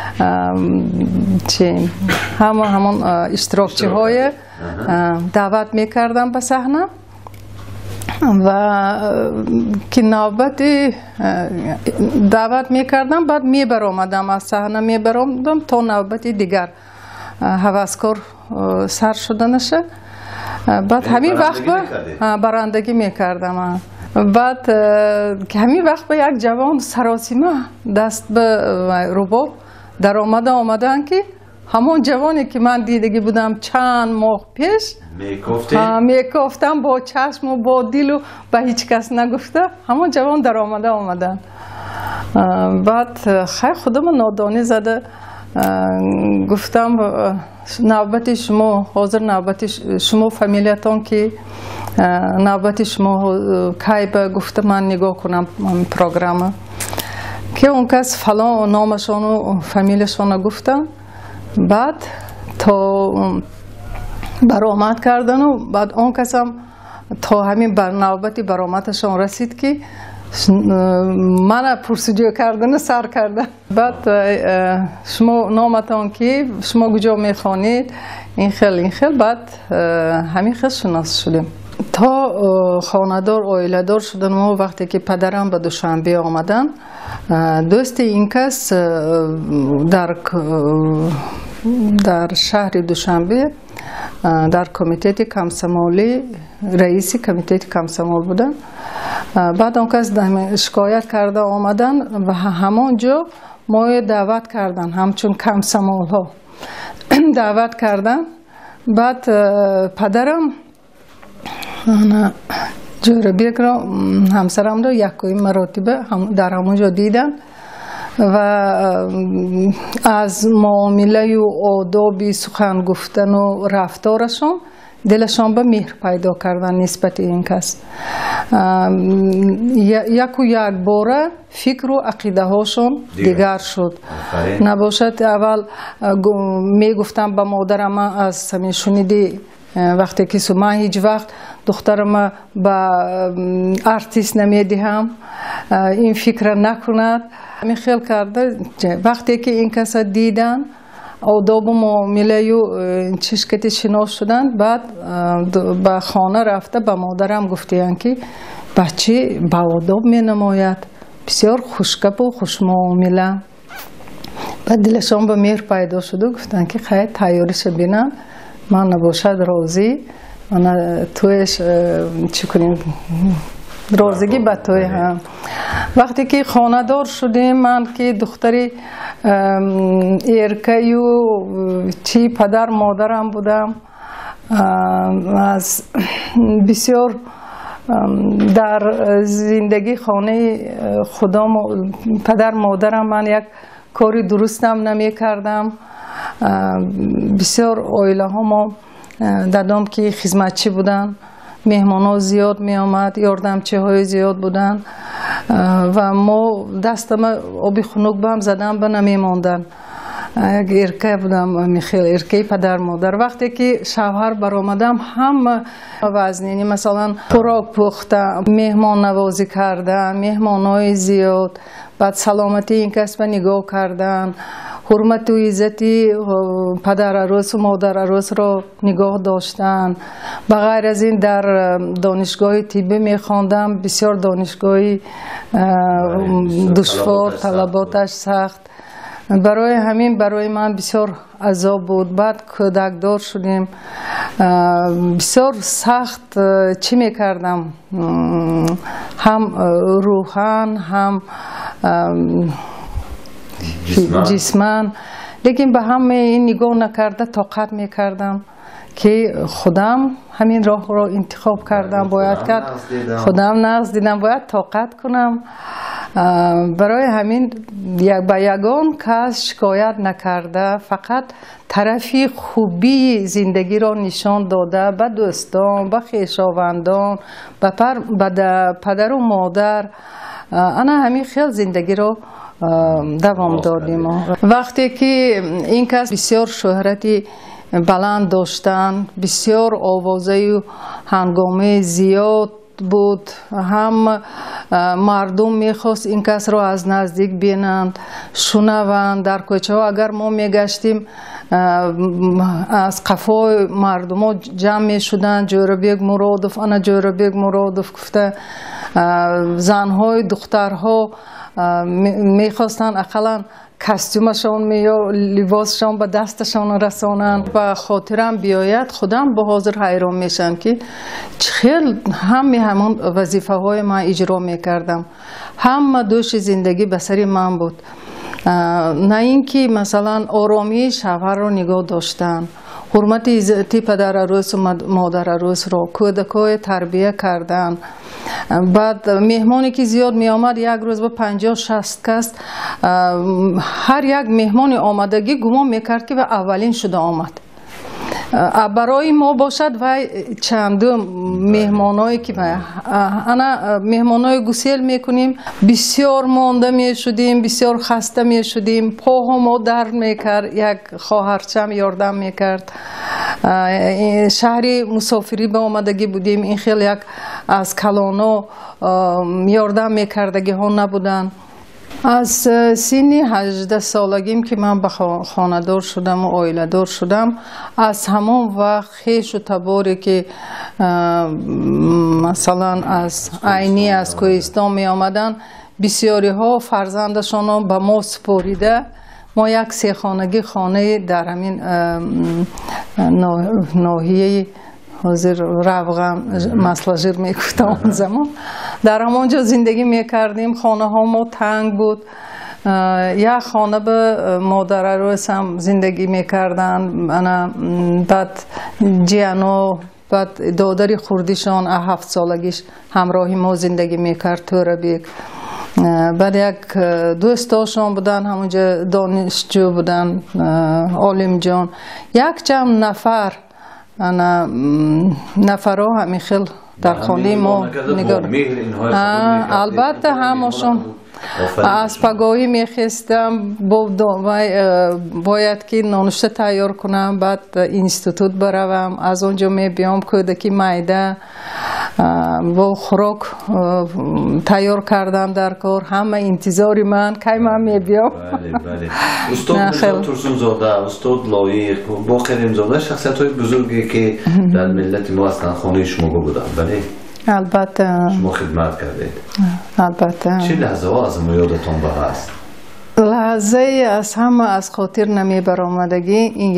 همون اشتراکچی های دعوت میکردم به صحنه و که نوبت دعوت میکردم بعد میبرامدم از صحنه میبرامدم تا نوبت دیگر هوسکار سر شده نشه بعد همین وقت برندگی میکردم بعد که همین وقت به یک جوان سراسیمه دست به رباب در آمدن که همون جوانی که من دیدگی بودم چند ماه پیش میکفتم با چشم و با دل و به هیچ کس نگفته همون جوان در آمدن بعد خیلی خودم نادانی زده گفتم نوبت شما حاضر نوبت شما فامیلیتان که نوبت شما کی به گفته من نگاه کنم پروگرام که اون کس فلان نامشان و فامیلشان گفتم بعد تا برآمد کردن و بعد اون کسم تا همین نوبت برآمدشان رسید که من پرسجو کردن سر کردن بعد شما نامتان که شما کجا میخوانید این خیل بعد همین خیل شناس شدیم تا خاندار آیله‌دار شدن ما وقتی که پدرم به دوشنبه آمدن دوست این کس در شهر دوشنبه در کمیته کمسمالی رئیس کمیته کمسمال بودن بعد اون کس شکایت کرده آمدن و همانجا ما دعوت کردن همچون کمسمال ها دعوت کردن بعد پدرم جوربیک را همسرم را یکوی مراتبه در همونجا دیدن و از معامله و آداب سخن گفتن و رفتارشون دلشان به مهر پیدا کردن نسبت این کس یک باره فکر و عقیده هاشون دیگر شد نباشد اول می گفتم به مادرم از همین شنیدی وقتی که من هیچ وقت دخترم به ارتیست نمیدهم این فکر نکند همین خیال کرده وقتی که این کسا دیدن آداب و معامله و چشکتی شناس شدن بعد به خانه رفته به مادرم گفتیم که بچه با آداب می نماید بسیار خوشگپ و خوش معامله بعد دلشان به مهر پیدا شده گفتن که خیلی تیارش بینن من نباشد راضی من تویش چی کنیم رازگی به توی هم وقتی که خانه‌دار شدیم من که دختری ارکه‌ای و چی پدر مادرم بودم از بسیار در زندگی خانه خودم پدر مادرم من یک کاری درستم نمی کردم. بسیار عائله ها ما دادم که خدمتچی بودن، مهمان ها زیاد می آمد، یاردمچی های زیاد بودن و ما دستم آبی خنک به هم زدم به نمی ماندن. یک ارکه بودم میخیل ارکه پدر مادر. وقتی که شوهر برآمدم هم وزنینی مثلا خوراک پختم، مهمان نوازی کردن، مهمان های زیاد، بعد سلامتی این کس به نگاه کردن، حرمت و عزتی پدر عروس و مادر عروس را نگاه داشتن. بغیر از این در دانشگاه طبی میخواندم، بسیار دانشگاهی دشوار، طلباتش سخت. برای همین برای من بسیار عذاب بود. بعد کودکدار شدیم، بسیار سخت چی میکردم، هم روحان هم جسمان، لیکن به همه این نگاه نکرده طاقت میکردم که خودم همین راه رو انتخاب کردم، باید کرد خودم نقص دیدم باید طاقت کنم. برای همین به یگان کس شکایت نکرده، فقط طرفی خوبی زندگی را نشان داده به دوستان، به خویشاوندان، به پدر و مادر. انا همین خیلی زندگی را دوام دادیم. وقتی که این کس بسیار شهرتی بلند داشتن، بسیار آوازه و هنگامه زیاد بود، هم مردم میخواست این کس را از نزدیک بینند، شنوند. در کوچه ها اگر ما میگشتیم از قفای مردم ها جمع میشدن، جوربیگ مرادوف، انا جوربیگ مرادوف گفته. زنهای دخترها میخواستن اقلا کاستیومشون یا لباسشون به دستشون رسانن. و خاطرم بیاید خودم به حاضر حیران میشم که خیلی همون وظیفه های من اجرا میکردم، هم دوش زندگی به سر من بود. نه اینکه مثلا آرامی شوهر رو نگاه داشتن، حرمت عزتی پدر عروس و مادر عروس رو، کودکای تربیه کردن. بعد مهمانی که زیاد می آمد، یک روز به 50-60 کس، هر یک مهمان آمدگی گمان میکرد که به اولین شده آمد. برای ما باشد و چندم مهمانایی که انا مهمانای گسیل میکنیم، بسیار مانده میشدیم، بسیار خسته میشدیم، پاها ما درد میکرد. یک خواهرچم یاردم میکرد. شهری مسافری به آمدگی بودیم، این خیلی یک از کلانا یاردم میکردگی ها نبودن. از سنی 18 سالگیم که من به خانه‌دار شدم و عائله دار شدم، از همون وقت خویش و تباری که مثلا از عینی از کوهستان می آمدن، بسیاری ها فرزندشان به ما سپاریده. ما یک 3 خانگی خانه در همین ناحیه حاضر روغن مسلاجر میگفتم اون زمان، در همونجا زندگی میکردیم. خانه ها ما تنگ بود. یک خانه به مادر عروس هم زندگی میکردن، بعد جیانو، بعد دادری خوردیشان 7 سالگیش همراهی ما زندگی میکرد تو ربیک. بعد یک دوستاشون بودن همونجا دانشجو بودن، عالم جان. یک جمع نفر نفرها همین خیلی در خانه ما نگار. البته همشون از پگاهی میخستم، باید که نانشته تیار کنم، بعد اینستیتوت بروم، از اونجا میبیام کودکی معده با خوراک تیار کردم در کار. همه انتظاری من که من میبیام. بله. استاد نژاد ترسونزاده، استاد لایق، باقر امزاده شخصیت های بزرگی که در ملت ما هستند، خانه شما بودن. بله البته شما خدمت کردید. البته چه لحظه ها از ما یادتان به هست؟ لحظه از همه از خاطر نمی برآمدگی این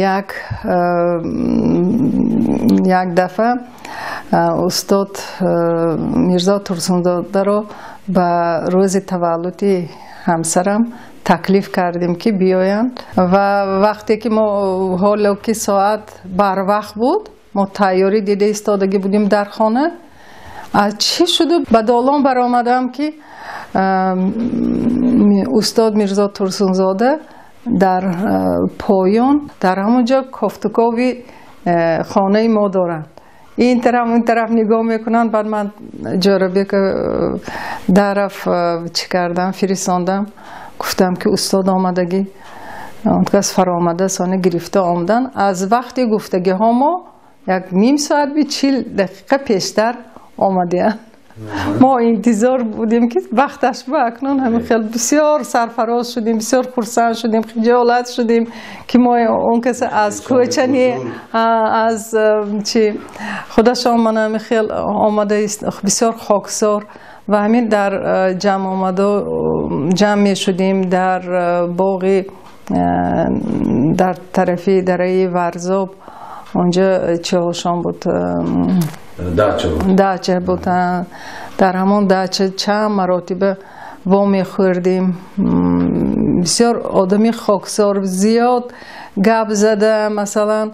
یک دفعه استاد میرزا ترسونزاده رو به روز تولد همسرم تکلیف کردیم که بیایند و وقتی که ما حالا که ساعت بر وقت بود ما تیاری دیده ایستادگی بودیم در خانه. از چی شده به دالان برآمدم که استاد میرزا ترسونزاده در پایان در همونجا کافتکاوی خانه ما دارند. این طرف اون طرف نگاه میکنن. بعد من جاربی که درف چی کردم فرستادم گفتم که استاد آمدگی اون کس فرآمده سانه گرفته آمدن. از وقتی گفتگی ها ما یک نیم ساعت بی 40 دقیقه پیشتر آمده. ما انتظار بودیم که وقتش با اکنون همین خیلی بسیار سرفراز شدیم، بسیار خرسند شدیم، خجالت شدیم که ما اون کسی از کوچنی از چی خودش آمده همین خیلی آمده است بسیار خاکسار و همین در جمع آمده جمع می شدیم در باغ در طرفی دره ورزاب اونجا چه هاشان بود داچه بودن. در همون داچه چند مراتب وامی خوردیم. بسیار آدمی خاکسار زیاد گپ زده مثلا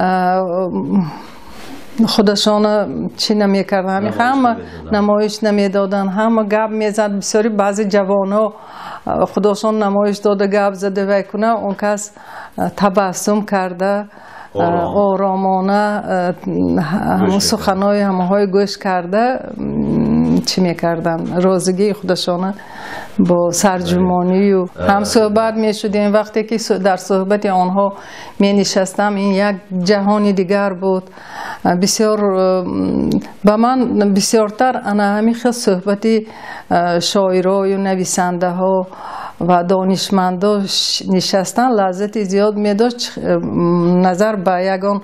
خودشان چی نمی کردن همه نمایش نمی دادن همه گپ می زد. بسیاری بعضی جوان ها خودشان نمایش داده گپ زده و کنه اون کس تبسم کرده آرامانه همون سخنهای همه های گوش کرده چی میکردن رازگی خودشانه با سرجمانی و هم صحبت میشدیم. وقتی که در صحبت آنها می نشستم این یک جهانی دیگر بود. بسیار با من بسیارتر انا همین خیلی صحبتی شاعرای و نویسنده ها و دانشمندا نشستن لذت زیاد می داشت. نظر به یگان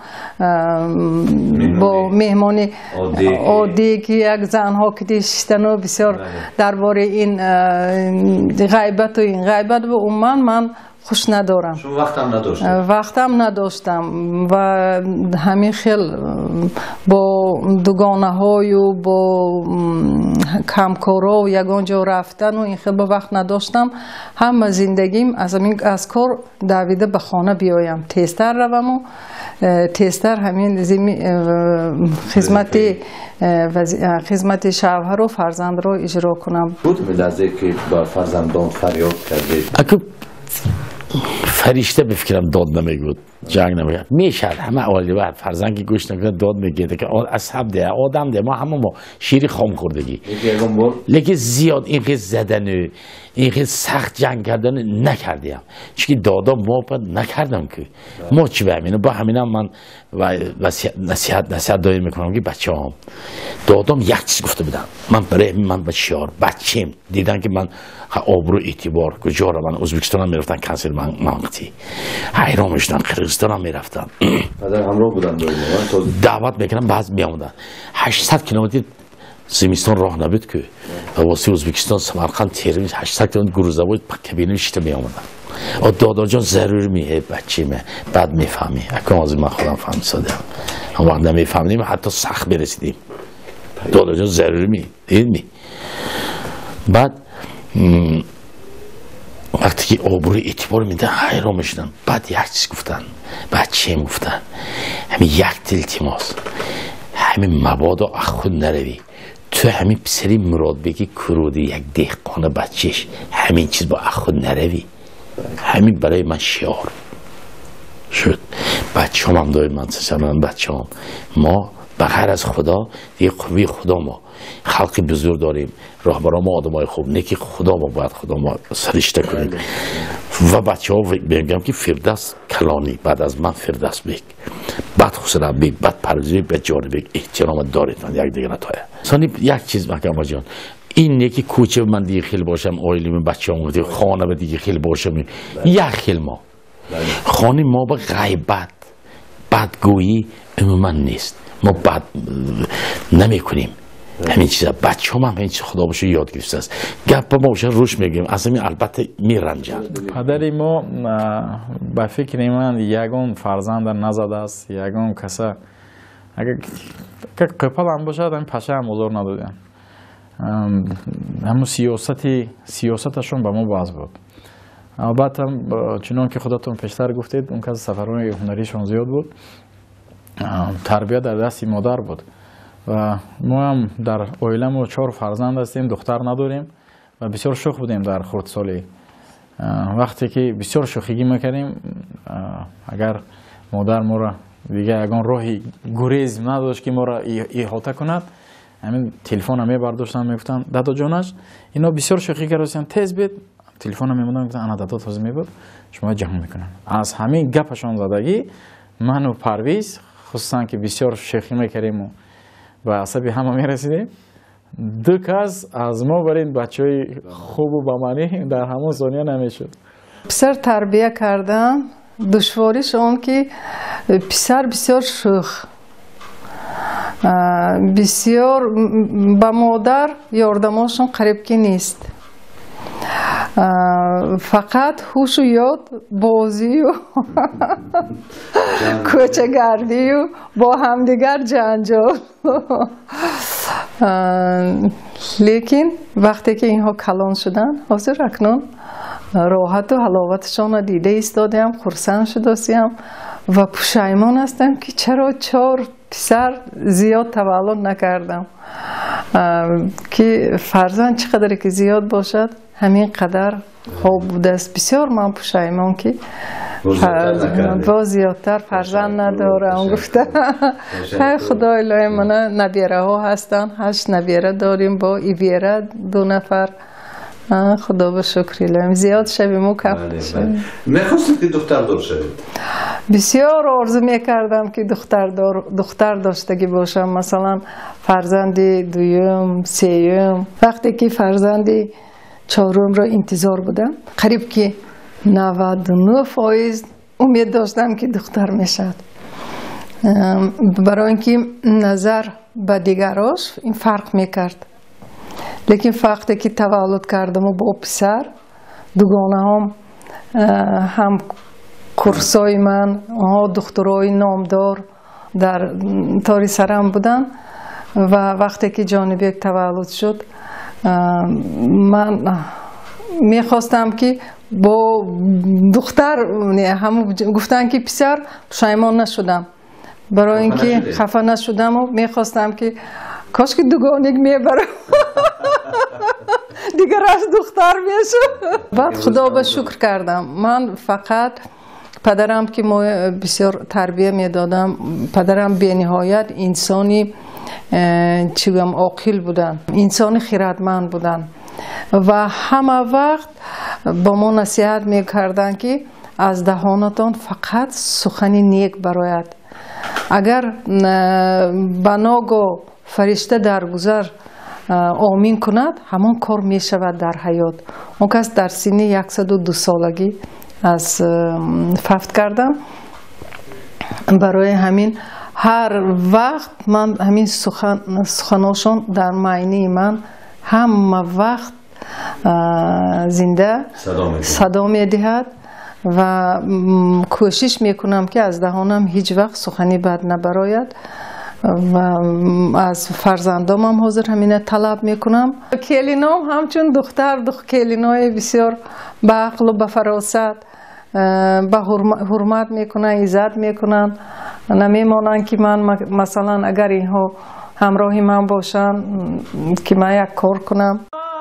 با مهمانی عادی که یک زنها که نشستن و بسیار درباره این غیبت و این غیبت و من خوش ندارم. وقتم نداشتم و همین خیلی با دوگانه های و با کمکارا و یگان جا رفتن و این خیلی با وقت نداشتم. هم زندگیم از کار دویده به خانه بیایم تیزتر روم و تیزتر همین خدمت شوهر و فرزند رو اجرا کنم. بود ملازه که با فرزندان فریاد کردید؟ فرشته بفکرم داد نمیگود جنگ نمیگود میشد همه عالی بعد فرزند که گوش نکنه داد میگه که اصحاب ده آدم ده ما همه ما شیری خام خوردگی لیکن زیاد اینقدر زدن و اینقدر سخت جنگ کردن نکردیم چون دادا ما نکردم که ما چی بهمینه با همینم من نصیحت دایر میکنم که بچه هم دادام یک چیز گفته بودم من بچه‌ها بچه‌م دیدن که من آبرو اعتبار کجا رو من ازبکستان هم میرفتن کنسل منقطی حیران میشدن قرقیزستان هم میرفتن پدر همراه بودن دعوت میکنم بعض میامدن 800 کیلومتر زمستان راه نبود که واسه ازبکستان سمرقند تهران 800 کیلومتر گروزه بود کابینه شته میامدن دادا جان ضرور میه بچه‌مه بعد میفهمی اگه از من خودم فهم ساده هم وقت نمیفهمیم حتی سخت برسیدیم دادا جان ضرور می بعد وقتی که آبروی اعتبار میدن حیران میشدن. بعد یک چیز گفتن بچه گفتن همین یک التماس همین مبادا خود نروی تو همین پسری مراد بگی کرودی یک دهقان بچهش همین چیز با خود نروی همین برای من شعار شد. بچه هم داریم من سسرم بچه هم ما بغیر از خدا دیگه قوی خدا ما خلقی بزرگ داریم راهبران ما آدمای خوب نیکی خدا ما باید خدا ما سرشته کنیم و بچه ها بگم که فردوس کلانی بعد از من فردوس بیگ بعد خسرو بیگ بعد پرویز بیگ بعد جان بیگ احترام دارید یک دیگه نتایه ثانی یک چیز مکم جان این یکی کوچه من دیگه خیلی باشم آیلی من بچه هم دیگه خانه به دیگه خیلی باشم یک خیلی ما خانه ما با غیبت بدگویی عموما نیست ما بد نمی کنیم همین چیزا بچه هم همین چیز خدا باشه یاد گرفته است گپ ما باشه روش میگیم از همین البته میرنجن. پدری ما به فکر من یگان فرزند نزده است یگان کسا اگر قپل هم باشد همین پشه هم حضور ندادن همون سیاستشون با ما باز بود. البته چنان که خودتون پیشتر گفتید اون که سفرهای هنریشون زیاد بود، تربیت در دست مادر بود و ما هم در عائله‌مون 4 فرزند هستیم، دختر نداریم و بسیار شوخ بودیم در خردسالی. وقتی که بسیار شوخیگی میکردیم، اگر مادر ما را دیگه اگه راهی گریز نداشت که ما را احاطه کند، همین تلفن هم میبرداشتن میگفتن دادا جانش اینا بسیار شوخی کردن، تیز بید تلفن هم میموندن میگفتن انا دادا تازه میبود شما جمع میکنن. از همین گپشان زدگی من و پرویز خصوصا که بسیار شوخی میکردیم و به عصبی همه میرسیدیم، 2 کس از ما برین بچهای خوب و بمانی در همون ثانیه نمیشد. پسر تربیه کردم، دشواریش اون که پسر بسیار شوخ، بسیار با مادر یاردماشون قریب که نیست، فقط هوش و یاد بازی و کوچه گردی و با همدیگر جنجال. لیکن وقتی که اینها کلان شدن، حاضر اکنون راحت و حلاوتشان را دیده ایستادیم، خرسند شدیم و پشیمان هستم که چرا 4 پسر زیاد تولد نکردم، که فرزند چقدر که زیاد باشد همین قدر خوب بوده است. بسیار من پشیمان که با زیادتر فرزند ندارم. گفته های خدا الهی من نبیره ها هستن، 8 نبیره داریم، با ایویره 2 نفر. خدا به شکر الهی زیاد شویم و کم شویم. میخواستید که دختر دار شوید؟ بسیار آرزو میکردم که دختر داشتگی باشم، مثلا فرزندی 2م 3م. وقتی که فرزندی 4م را انتظار بودم، قریب که 99% امید داشتم که دختر میشد، برای اینکه نظر به دیگراش این فرق میکرد. لیکن وقتی که تولد کردم و با پسر، دوگانه هم کورسای من دخترای نامدار در تاری سرم بودن و وقتی که جانبیک تولد شد، من میخواستم که با دختر، همون گفتن که پسر، پشیمان نشدم، برای اینکه خفه نشدم و میخواستم که کاش که دوگانگی میبرم دیگر از دختر میشه. بعد خدا به شکر کردم. من فقط پدرم که ما بسیار تربیه میدادم، پدرم به نهایت انسانی چیگم عاقل بودن، انسانی خیرتمند بودن و همه وقت با ما نصیحت میکردن که از دهانتان فقط سخنی نیک برآید. اگر بناگو فرشته در گذر آمین کند، همان کار می شود در حیات. اون کس در سن 102 سالگی از فوت کردم. برای همین هر وقت من همین سخناشون در معنی من همه وقت زنده صدا می دهد و کوشش می کنم که از دهانم هیچ وقت سخنی بد نبراید و از فرزندام هم حاضر همینه طلب میکنم. کلینام همچون دختر کلینای بسیار با عقل و با فراست با حرمت میکنن، عزت میکنن، نمیمانن که من مثلا اگر اینها همراهی من باشن که من یک کار کنم.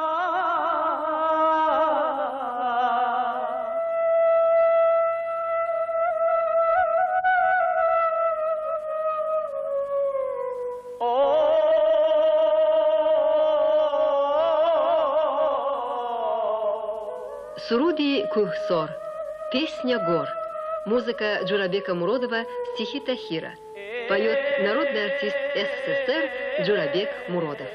Суруди Кухсор. Песня гор. Музыка Джурабека Муродова, стихи Тахира. Поет народный артист СССР Джурабек Муродов.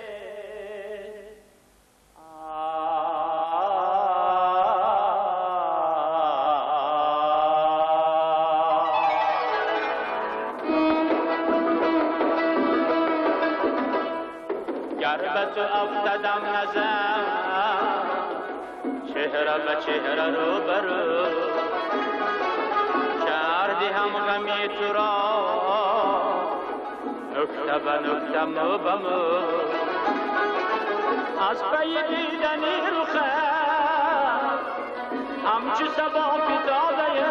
چهره رو برو کردی هم غمی تو را نکته به نکته مو بمو از پی دیدنی رخه همچو سبا پیتاده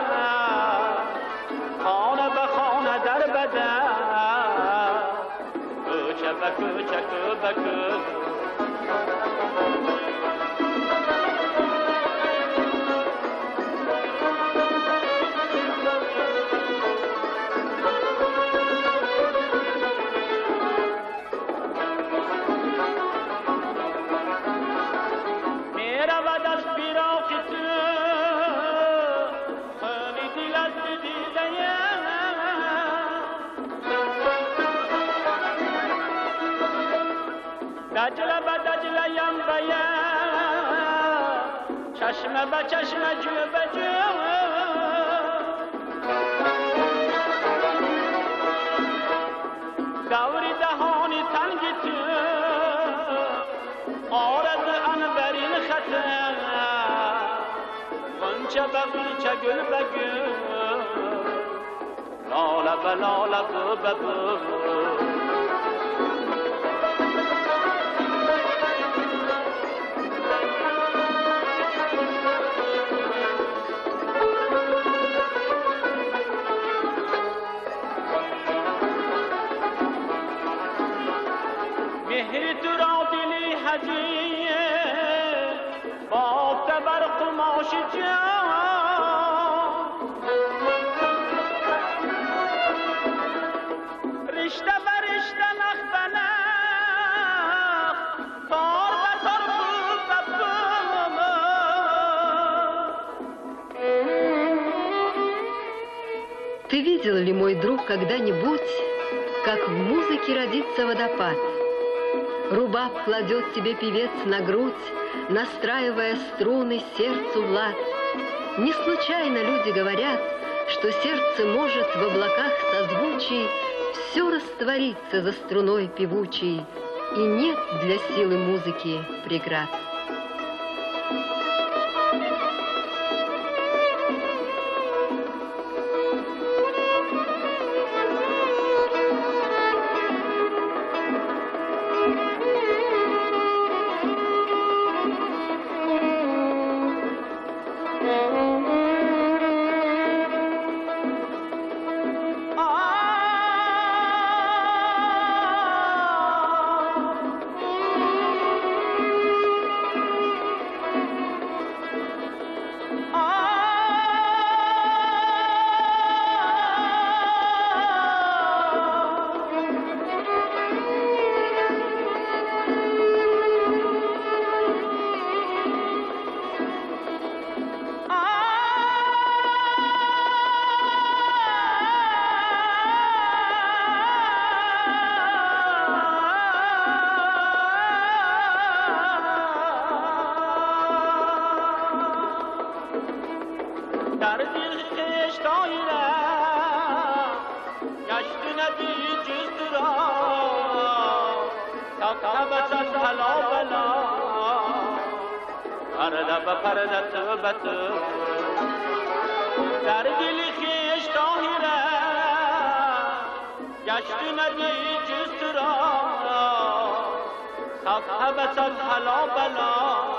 خانه به خانه در بده کوچه به کوچه کو به کو دجله به دجله یم بیم چشمه به چشمه جو به جو دوری دهانی تنگی تو آرد انبرین خطه غنچه به غنچه گل به گل لاله به لاله بو به بو مهر تو را دلی هدیه بافته بر قماش جان رشته بر رشته نخ به نخ تار به تار بو به بو Ты видел ли, мой друг, когда-нибудь, как в музыке родится водопад? Рубаб кладет тебе певец на грудь, настраивая струны сердцу в лад. Не случайно люди говорят, что сердце может в облаках созвучий все раствориться за струной певучей, и нет для силы музыки преград. در دل خیش طاهره گشت ندی جست را صفحه به صفحه لا بلا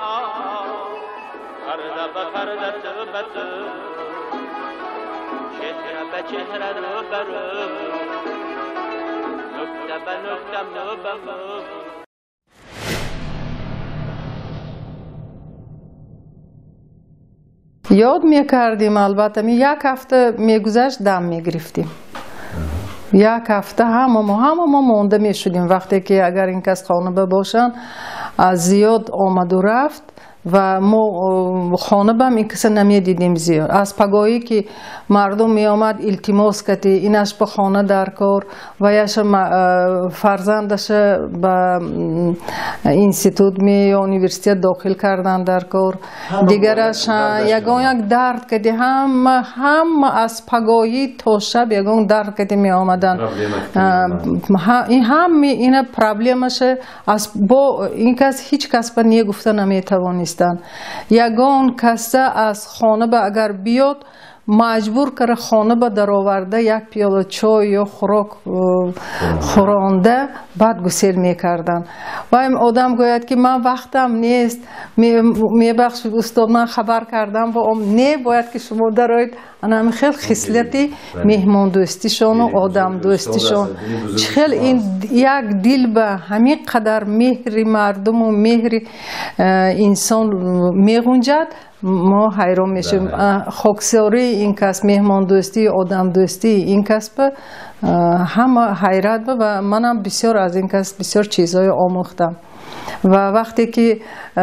پرده به پرده تو به تو چهره به چهره رو به رو نکته به نکته مو به مو یاد میکردیم البته یک هفته میگذشت دم میگرفتیم یک هفته همه ما مونده میشدیم وقتی که اگر این کس خانه باشن زیاد آمد و رفت و ما خانه بم این کسی نمیدیدیم زیاد از پگاهی که مردم می آمد التماس کردی اینش به خانه در کار و یش فرزندش به اینستیتوت یا یونیورسیته داخل کردن در کار دیگرش یک درد کردی هم از پگاهی تا شب یگان درد کردی می آمدن این پرابلمش از با این کس هیچ کس به نیه گفته نمی توانست یگان کسه از خانه به اگر بیاد مجبور کرده خانه به درآورده یک پیاله چای یا خوراک خورانده بعد گسیل میکردن و این آدم گوید که من وقتم نیست میبخش استاد من خبر کردم و نه باید که شما درآیید. انا خیلی خصلتی مهمان دوستیشون و آدم دوستیشون خیلی این یک دل به همین قدر مهر مردم و مهر انسان میگنجد ما حیران میشیم. خاکساری این کس مهمان دوستی آدم دوستی این کس همه حیرت و منم بسیار از این کس بسیار چیزهای آموختم و وقتی که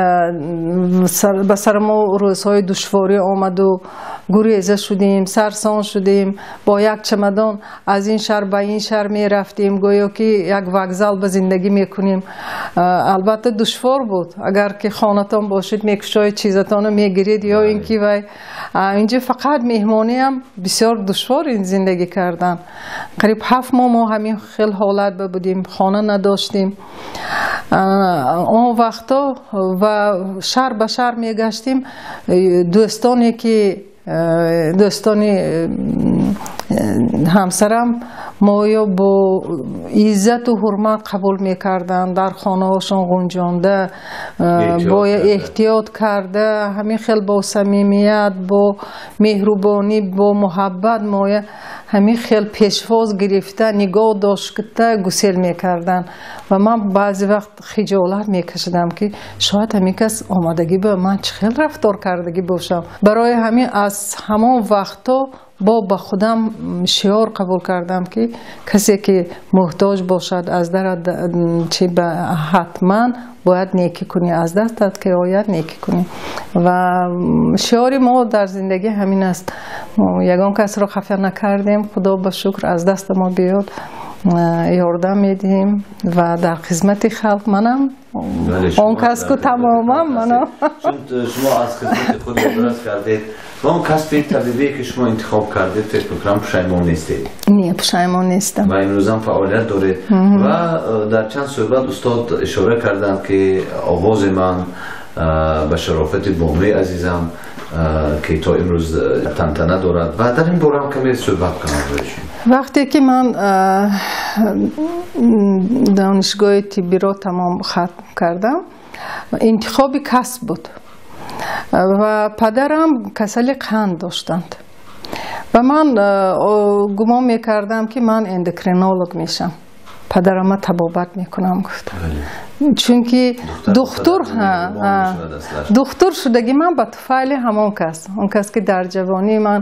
به سر ما روزهای دشواری آمد و گریزه شدیم سرسان شدیم با یک چمدان از این شهر به این شهر می رفتیم گویا که یک وокزال به زندگی می کنیم. البته دشوار بود اگر که خانتان باشید میکشای چیزتان رو می گیرید یا اینکه وای اینجا فقط مهمانی هم بسیار دشوار این زندگی کردن. قریب 7 ماه ما همین خیلی حالت بودیم خانه نداشتیم. اون وقتا و شهر به شهر می گشتیم دوستانی که دوستانی همسرم ما یا با عزت و حرمت قبول میکردن در خانه هاشون گنجانده با احتیاط کرده همین خیلی با صمیمیت با مهربانی با محبت ما همین خیلی پیشواز گرفته نگاه داشته گسیل میکردن و من بعضی وقت خجالت میکشیدم که شاید همین کس آمادگی به من چه خیلی رفتار کردگی باشم. برای همین از همان وقتا با خودم شعار قبول کردم که کسی که محتاج باشد از در چی به حتما باید نیکی کنی از دستت که آید نیکی کنی و شعار ما در زندگی همین است. یگان کس را خفه نکردیم خدا به شکر از دست ما بیاد یاردم میدیم و در خدمت خلق منم اون کس که تماما منم چون شما از خدمت خود مبارز کردید و اون کسب طبیبی که شما انتخاب کردید فکر میکنم پشیمان نیستید؟ نه پشیمان نیستم و امروز هم فعالیت دارید و در چند صحبت استاد اشاره کردن که آواز من به شرافت بامری عزیزم که تا امروز تنتنه دارد و در این باره هم کمی صحبت کنم. وقتی که من دانشگاه طبی را تمام ختم کردم انتخاب کسب بود و پدرم کسل قند داشتند و من گمان میکردم که من اندوکرینولوگ میشم. پدرم تبابت میکنم گفتم چون که دکتر شدگی من به طفیل همون کس اون کس که در جوانی من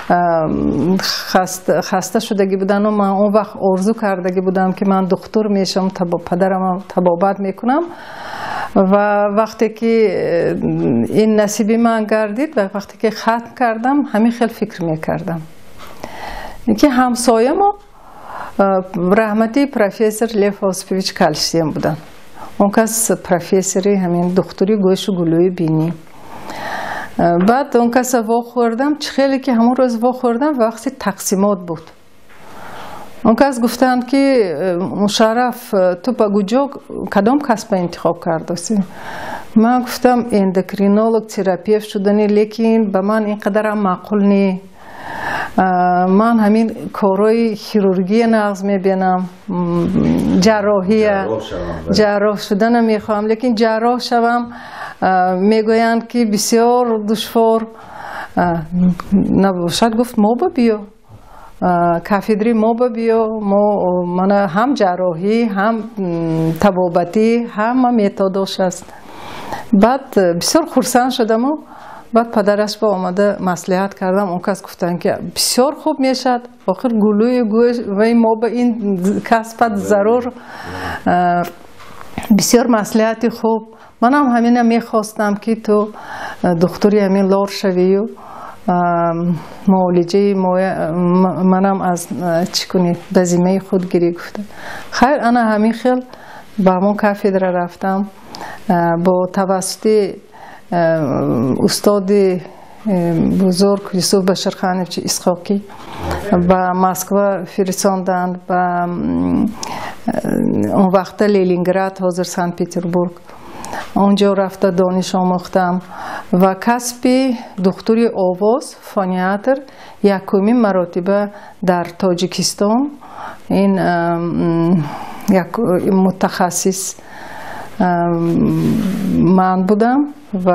خسته شدگی بودن و من اون وقت آرزو کردگی بودم که من دکتر میشم پدرم تبابت میکنم و وقتی که این نصیبی من گردید و وقتی که ختم کردم همین خیلی فکر میکردم که همسایه ما رحمتی پروفسور لیف اوسپیویچ کالسیم بودن. اون کس پروفسوری همین دکتری گوش و گلوی بینی. بعد اون کس وا خوردم خیلی که همون روز وا خوردم وقتی تقسیمات بود. اون کس گفتن که مشرف تو با کجا کدام کسب انتخاب کردی؟ من گفتم اندوکرینولوگ تراپیست شدنی لیکن به من اینقدر معقول نی. من همین کارهای خیرورگی نغز میبینم جراح شدن میخوام لیکن جراح شوم میگویند که بسیار دشوار نباشد. گفت ما بیا کافیدری ما بیا من هم جراحی هم طبابتی هم میتاداش است. بعد بسیار خرسند شدم و بعد پدرش با آمده مصلحت کردم اون کس گفتن که بسیار خوب میشد آخر گلوی گوش و ما به این کسبت ضرور بسیار مصلحتی خوب. منم همین میخواستم که تو دکتری همین لار شوی و معالجه منم از چی کنی بزیمه خودگیری گفته. خیر انا همین خیل با همون کافیدره رفتم با توسط استاد بزرگ یوسف بشرخانیویچ اسحاقی و مسکو فرستادند و اون وقت لنینگراد حاضر سن پترزبورگ اونجا رفته دانش آموختم و کسب دکتری آواز فونیاتر یکمین مرتبه در تاجیکستان این یک متخصص من بودم و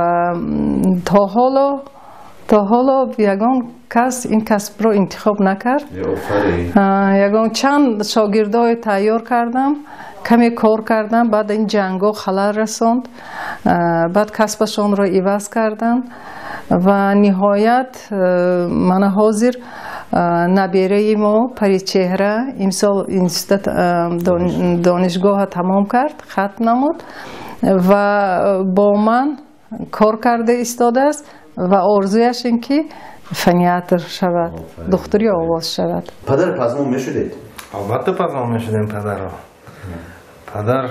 تا حالا یگان کس این کسب رو انتخاب نکرد. یگان چند شاگردای تیار کردم، کمی کار کردم، بعد این جنگا خلل رساند، بعد کسبشان را عوض کردن و نهایت من حاضر نبیره ما پریچهره امسال اینستیتوت دانشگاه تمام کرد، ختم نمود و با من کار کرده ایستاده است و آرزویش این که فنیاتر شود، دکتری آواز شود. پدر پزمان میشدید؟ البته پزمان میشدیم پدر رو. پدر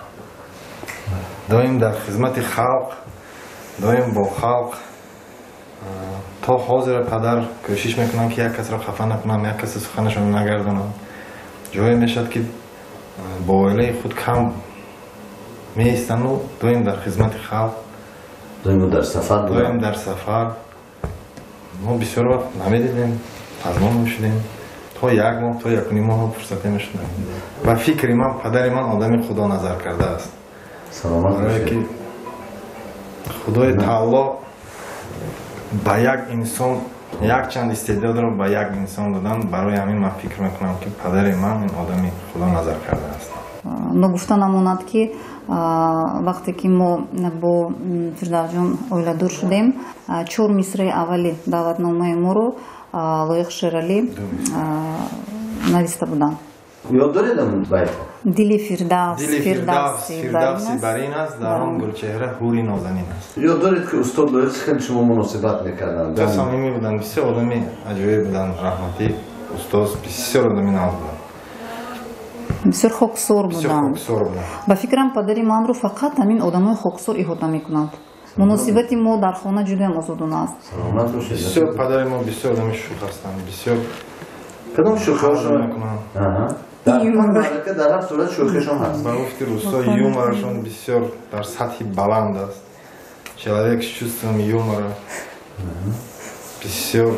دایم در خدمت خلق، دایم با خلق. تا حاضر پدر کوشش میکنم که یک کس را خفه نکنم، یک کس سخنشون نگردانم. جایی میشد که با عائله خود کم میایستن و دایم در خدمت خلق، دایم در سفر. دایم در سفر. ما بسیار وقت نمیدیدیم، پزمان میشدیم. تا یک ماه تا یک نیم ماه فرصت نمیشدیم. و فکر من پدر من آدم خدا نظر کرده است. سلامت باشید. خدای تعالی با یک انسان یک چند استعداد رو با یک انسان دادن. برای همین من فکر میکنم که پدر من این آدمی خدا نظر کرده است. но гуфта намонад ки вақте ки мо бо фирдавҷон оиладор шудем 4 мисраи аввали даъватномаи моро лоиқ шералӣ нависта буданд. یاد دارید باید دلی فردوسی برین است، در آن گلچهره حوری نازنین است. یاد دارید که استاد لایق خیلی شما مناسبت میکردن؟ در صمیمی بودن، بسیار آدمی عجیبی بودن، رحمتی. استاد بسیار آدمی ناز بودن، بسیار خاکسار буданд. ба фикрам падари манро фақат ҳамин одамои хоксор иҳота мекунанд. муносибати мо дар хона ҷудоям озодона аст. бисёр падари мо бисёр одами шух ҳастанд. бисёр кадом шухиашон мекунанд? дар ҳар сурат шухиашон ҳаст. ба гуфти рӯсто юморашон бисёр дар сатҳи баланд аст. человек с чувством юмора бисёр.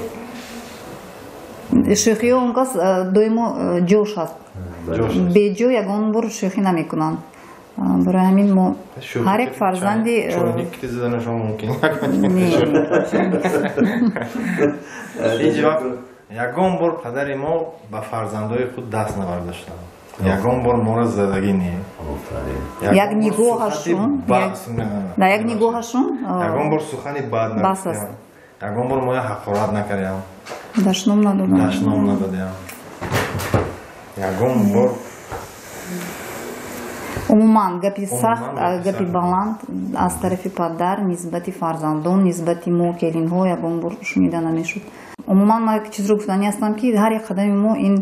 шӯхиҳо он қас доимо ҷош аст. беҷо ягон бор шӯхӣ намекунанд. барои ҳамин мо ҳар як фарзанди ягон бор падари мо ба фарзандои худ даст навардаштанд. ягон бор моро задагӣ не. як нигоҳашон ягон бор сухани бад накардем. ягон бор мо ҳақорат накардем. дашном надодем. ягон бор умуман гапи сахт, гапи баланд аз тарафи падар нисбати фарзандон, нисбати мо келинҳо ягон бор шунида намешуд. умуман ман як чизро гуфтанӣ ҳастам ки ҳар як қадами мо ин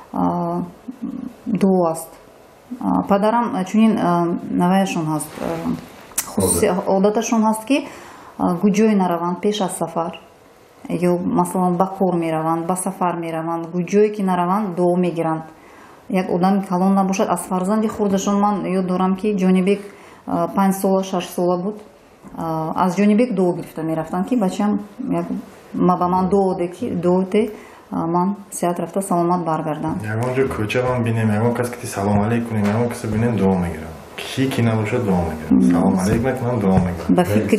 дуо аст. падарам чунин наваяшон ҳаст, одаташон ҳаст ки гуҷое нараванд пеш аз сафар, ё масалан ба кор мераванд, ба сафар мераванд, гуҷое ки нараванд дуо мегиранд. як одами калон набошад. аз фарзанди хурдашон ман ёд дорам ки ҷонибек 5 сола 6 сола буд, аз ҷонибек дуо гирифта мерафтанд ки бачаам ба ман дуо де ман сеҳат рафта саломат баргардам. ягон ҷо кӯча ман бинем, ягон кас ки салом алейк кунем, ягон касе бинем дуо мегирам. киши ки набошад дуо мегирам, салом алейк мекунам, дуо мегирам. ба фикри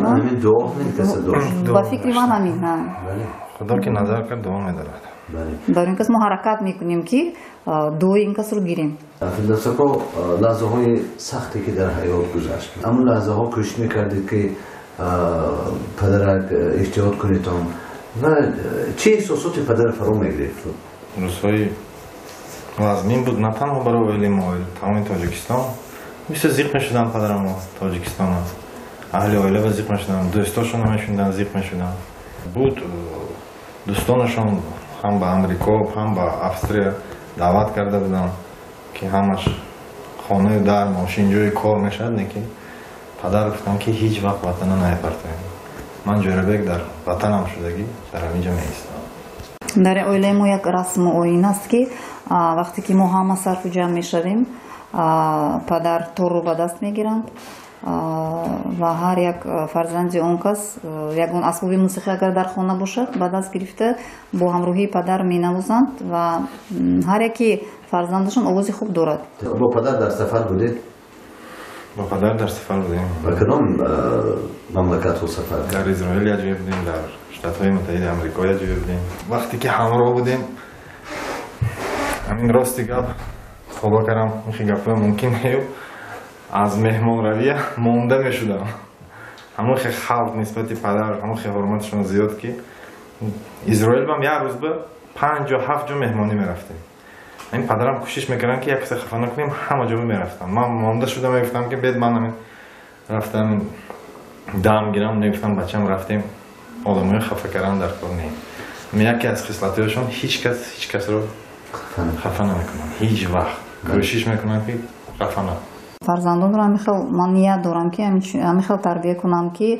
ман ҳамин худо ки назар кард дуо медарад. барои ин кас мо ҳаракат мекунем ки дуои ин касро гирем. фирдавсако лаҳзаҳои сахте ки дар ҳаёт гузашт, ҳамон лаҳзаҳо кӯшиш мекардед ки падарак эҳтиёт кунедтон ва чӣ эҳсосоти падар фаро мегирифт? рӯзҳои вазмин буд, на танҳо барои оилаи мо, тамоми тоҷикистон. бисёр зиқ мешуданд падарам мо тоҷикистон, аҳли оила ва зиқ мешуданд, дӯстошонро мешунданд, зиқ мешуданд. буд дӯстонашон ҳам ба амрико ҳам ба австрия даъват карда буданд ки ҳамаш хонаю дар мошин ҷои кор мешавад, не ки падар гуфтанд ки ҳеҷ вақт ватана намепартоем. ман ҷойрабек дар ватанам шудагӣ дар ҳамин ҷо меистам. дар оилаи мо як расму оин аст ки вақте ки мо ҳама сарфу ҷамъ мешавем, падар торро ба даст мегиранд ва ҳар як фарзанди он кас ягон асбоби мусиқӣ агар дар хона бошад ба даст гирифта бо ҳамроҳии падар менавозанд ва ҳар яки фарзандашон овози хуб дорад. бо падар дар сафар будед? با پدر در سفر بودیم. با کدام مملکت ها سفر؟ در اسرائیل یه جایی بودیم، در شتات‌های متحده آمریکا یه جایی بودیم. وقتی که همراه بودیم همین راستی گپ خدا کردم میخی گپ ممکن نیو از مهمان رویه مونده میشدم. همون خیلی خلق نسبت پدر همون خیلی حرمتشون زیاد که اسرائیل بام یه روز به 5 یا 7 جا مهمانی میرفتیم. این پدرم کوشش میکردن که یک کسی خفه نکنیم، همه جا میرفتم. من مانده شدم میگفتم که بید من همین رفتم دم گیرم نگفتم بچه‌م رفتیم آدمای خفه کردن در کار نیم. یکی از خصلت‌هاشون هیچ کس رو خفه نمیکنن. هیچ وقت کوشش میکنن که خفه نکنن. فرزندانم میخوام من نیت دارم که میخوام تربیت کنم که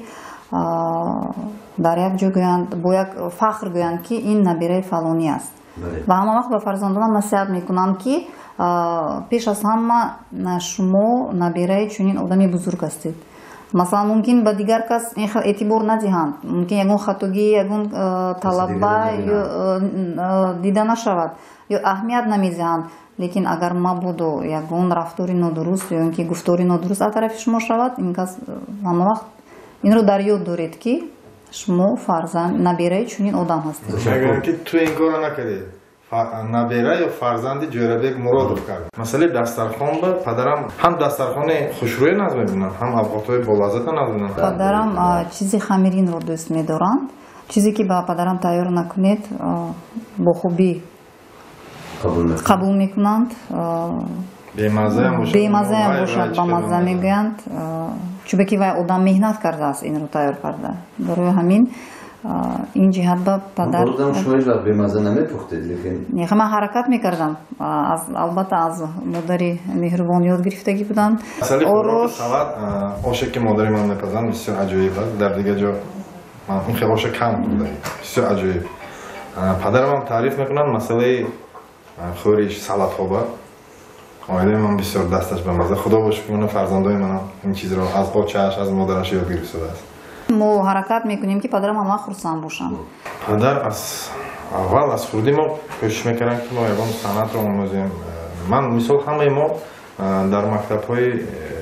در یک جا گویند با یک فخر گویند که این نبیره فلانی است. و همه وقت به فرزندانم نصیحت میکنم که پیش از همه شما نبیره چنین آدمی بزرگ هستید. مثلا ممکن به دیگر کس این اعتبار ندهند، ممکن یگون خطاگی یگون طلبه دیده نشود یا اهمیت نمیدهند، لیکن اگر مبادا یگون رفتاری نادرست یا اینکه گفتاری نادرست از طرف شما شود، این کس همه وقت این رو در یاد دارید که شما فرزند نبیره چنین آدم هستید. اگر که تو این کارو نکردید نبیره یا فرزند جوربک مرادف کرد. مثلا دسترخوان به پدرم هم دسترخوان خوشروی نظم می‌بینن، هم اوقات‌های بلازت نظم می‌بینن. پدرم چیزی خمیرین رو دوست می‌دارند. چیزی که با پدرم تیار نکنید با خوبی قبول میکنند. بی‌مزه هم باشد با مزه میگویند، چون که وای آدم مهنت کرده است این رو تیار کرده. برای همین این جهت با پدر شما هیچ وقت بی‌مزه نمی‌پختید، لیکن من حرکت میکردم. البته از مادری مهربان یاد گرفتگی بودم. مثلا سلات آشه که مادری من میپزن بسیار عجیب است. در دیگه جا من این خیلی آشه کم بوده، بسیار عجیب. پدرم هم تعریف میکنن مسئله خوریش سلات ها بود. آیده من بسیار دستش به مزه. خدا باشه که فرزندای من این چیز رو از بچه‌اش از مادرش یاد گرفته است. ما حرکت میکنیم که پدرم هم خرسند باشن. پدر از اول از خودی ما کوشش میکردن که ما یگان صنعت رو آموزیم. من مثال همه ما در مکتب‌های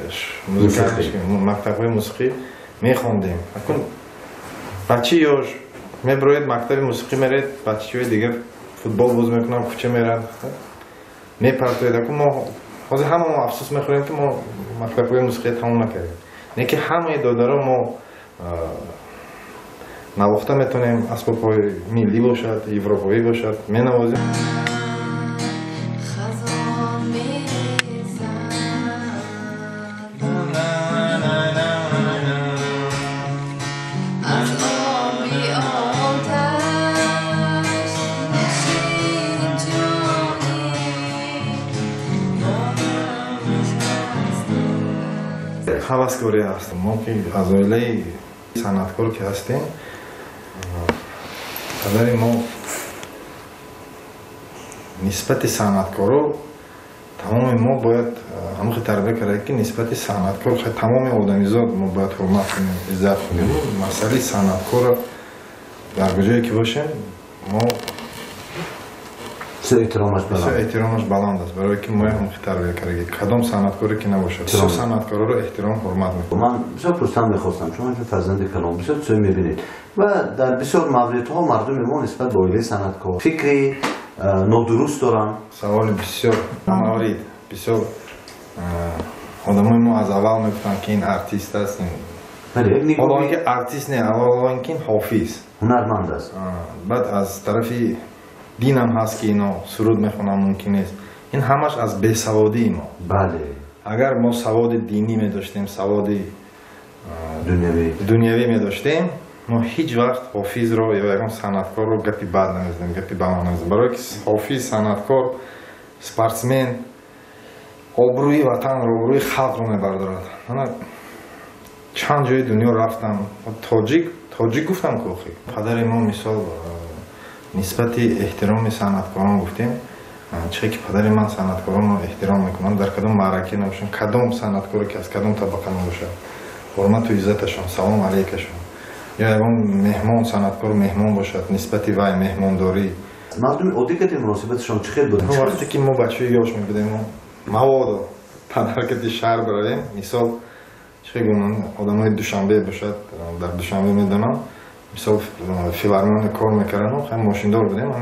موسیقی میخوندیم. اکنون بچه یاش میبروید مکتب موسیقی میرید، بچه‌های دیگه فوتبال بازی میکنن، کوچه میرن میپرتوید. اکنون ما حاضر همه ما افسوس میخوریم که ما مکتب‌های موسیقی تمام نکردیم. نه که همه دادارا ما نواخته میتونیم اسباب‌های ملی باشد، اروپایی باشد، مینوازیم. حواسکاری هستم. ما که از عائله صنعتکار که هستیم، پدر ما نسبت صنعتکارو تمام ما باید همون تربیت کرده که نسبت صنعتکار تمام آدمیزاد ما باید حرمت کنیم، عزت کنیم. مسئله صنعتکار در کجایی که باشیم ما احترامش بلند است، برای که ما هم تربیت کردیم. کدام صنعتکاری که نباشد سه صنعتکارا رو احترام حرمت میکنیم. من بسیار پرسان میخواستم، چون فرزند کلام بسیار چه میبینید و در بسیار موردها مردم ما نسبت به عائله صنعتکار فکری نادرست دارن. سوال بسیار موارد بسیار آدمای ما از اول میگفتن که این ارتیست است، این حالا اینکه ارتیست نه، اول اینکه این حافظ هنرمند است. بعد از طرفی دین هم هست که اینا سرود میخونن ممکن است. این همش از بیسوادی ما. بله. اگر ما سواد دینی میداشتیم، سواد دنیوی میداشتیم، ما هیچ وقت حافظ رو یا یکم صنعتکار رو گپی بد نمیزدیم، گپی بد نمیزدیم. برای که حافظ، صنعتکار، سپورتسمن آبروی وطن رو، آبروی خلق رو میبردارد. من چند جای دنیا رفتم، تاجیک گفتم که پدر ما مثال نسبت احترام صنعتکاران گفتیم، چه که پدر من صنعتکاران رو احترام میکنم، در کدام معرکه نباشم، کدام صنعتکاری که از کدام طبقه نباشه ҳурмату иззаташон, салом алейкашон. ё ягон меҳмон, санъаткор меҳмон бошад, нисбати вай меҳмондорӣ. мардуми оддӣ кати муносибаташон чӣ хел буд? вақте ки мо бачаи ёш мебудем, маводо падаркати шаҳр баравем, мисол чӣ гумон одамои Душанбе бошад, дар Душанбе медонам, мисол филармония кор мекардам, хам мошиндор будем,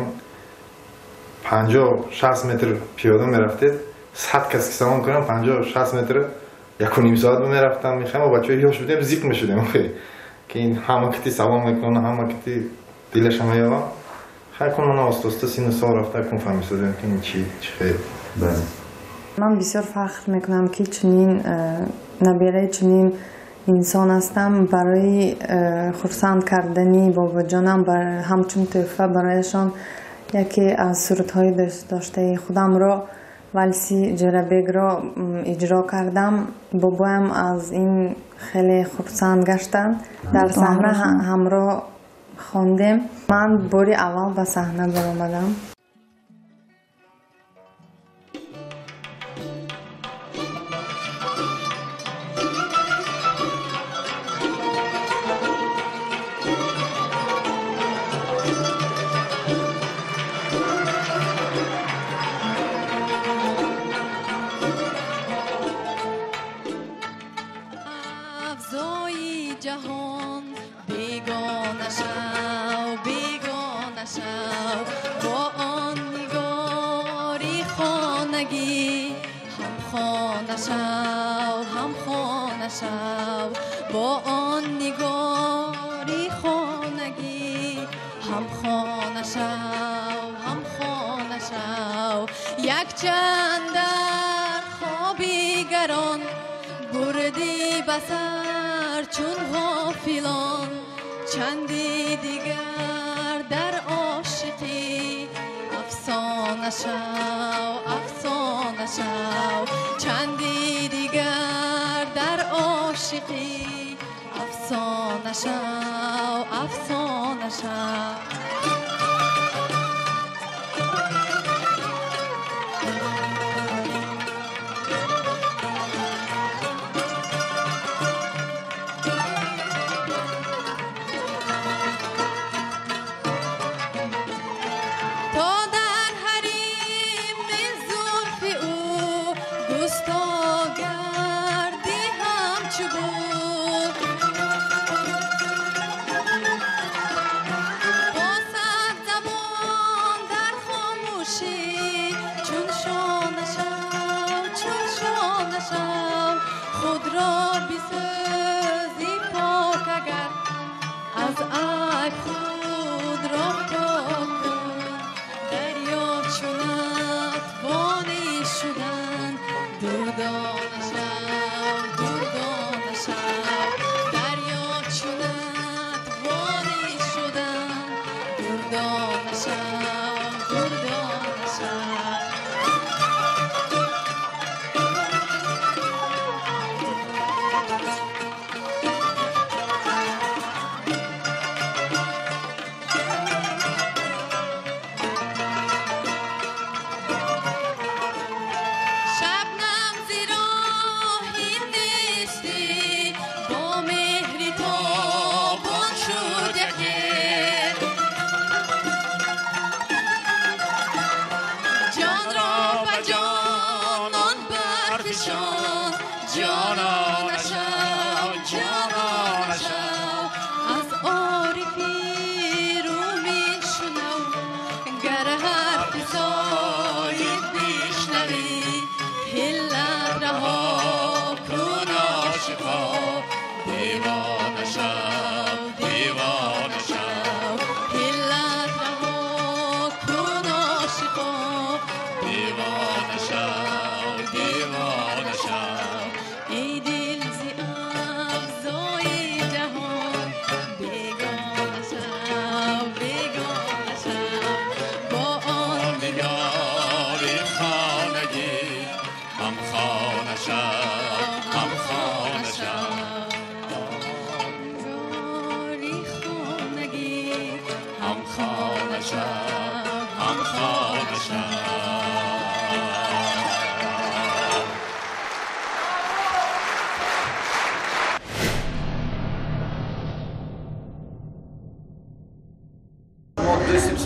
50-60 метр пиёда мерафтед, 100 кас ки салом кунам 50-60 метр 1.5 соат мерафтам, мехам бачаи ёш будем, зик мешудем, ки ин ҳама кити салом мекунад, ҳама кити дилаша меёбам. Хайкун оста-оста сину сол рафта кун фаҳмисадем ки ин чӣ хел. ман бисёр фахр мекунам ки чунин набераи чунин инсон ҳастам. Барои хурсанд кардани бобоҷонам ҳамчун тӯҳфа барояшон яке аз суратҳои дӯстдоштаи худамро, вальси Ҷорабекро иҷро кардам. Бобоям аз ин хеле хурсанд гаштанд. Дар саҳна ҳамроҳ хондем. Ман бори аввал ба саҳна баромадам. با آن نگاری خانگی هم خانه شو یک چند در خوابی گران بردی بسر چون غافلان چندی دیگر در عاشقی افسانه شو چندی دیگر در عاشقی افسانه شو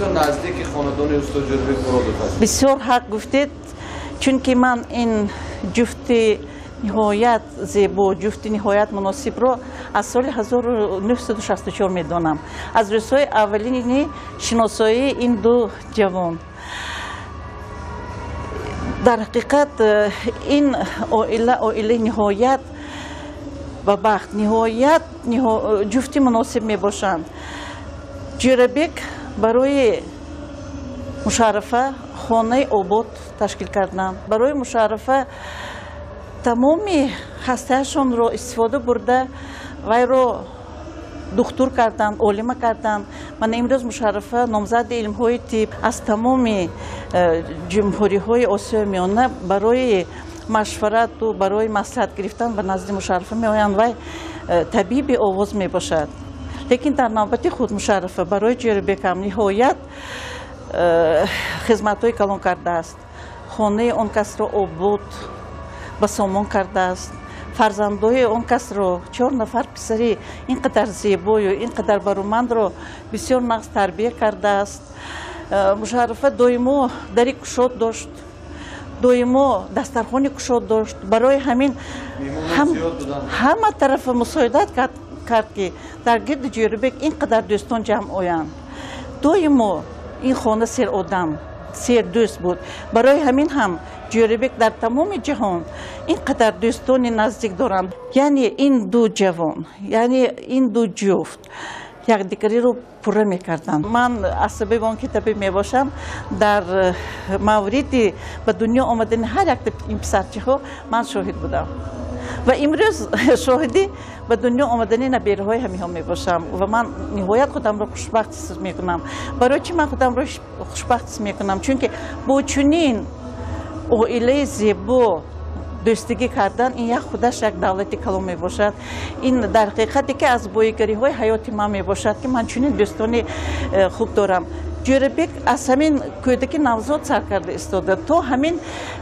بسیار نزدیک خاندان استاد جوربک مرادوف هست. بسیار حق گفتید، چون که من این جفت نهایت زیبا، جفت نهایت مناسب رو از سال 1964 میدانم، از روزهای اولین شناسایی این دو جوان. در حقیقت این عائله نهایت و بخت نهایت جفتی مناسب می باشند. جوربک برای مشارفه خانه آباد تشکیل کردند. برای مشارفه تمامی خسته‌شان را استفاده برده وی را دکتر کردند، عالمه کردند. من امروز مشارفه نامزد علم‌های طب از تمامی جمهوری‌های آسیای میانه برای مشورت و برای مصلحت گرفتن به نزد مشارفه میآیند و طبیب آواز می باشد. لیکن در نوبت خود مشارفه برای جوربک هم نهایت خدمت‌های کلان کرده است. خانه آن کس را آباد به سامان کرده است. فرزندای آن کس را 4 نفر پسری اینقدر زیبا و اینقدر برومند را بسیار نغز تربیه کرده است. مشارفه دائما دری گشاد داشت، دائما دسترخوان گشاد داشت. برای همین همه طرف مساعدت کرد که در گرد جوربک اینقدر دوستان جمع آیند. دائما این خانه سیر آدم، سیر دوست بود. برای همین هم جوربک در تمام جهان اینقدر دوستان نزدیک دارند. یعنی این دو جوان، یعنی این دو جفت یکدیگری رو پوره میکردند. من از سبب آن که طبیب میباشم در موردی به دنیا آمدن هر یک این پسرچه ها من شاهد بودم و امروز شاهدی به دنیا آمدن نبیره های همی ها میباشم و من نهایت خودم را خوشبخت حس میکنم. برای چی من خودم را خوشبخت حس میکنم؟ چون که با چنین عائله زیبا دوستگی کردن این یک خودش یک دولتی کلام می باشد. این در حقیقتی که از بایگری های حیات من می باشد که من چنین دوستانی خوب دارم. جوربک از همین کودکی نوزاد سر کرده استاده تا همین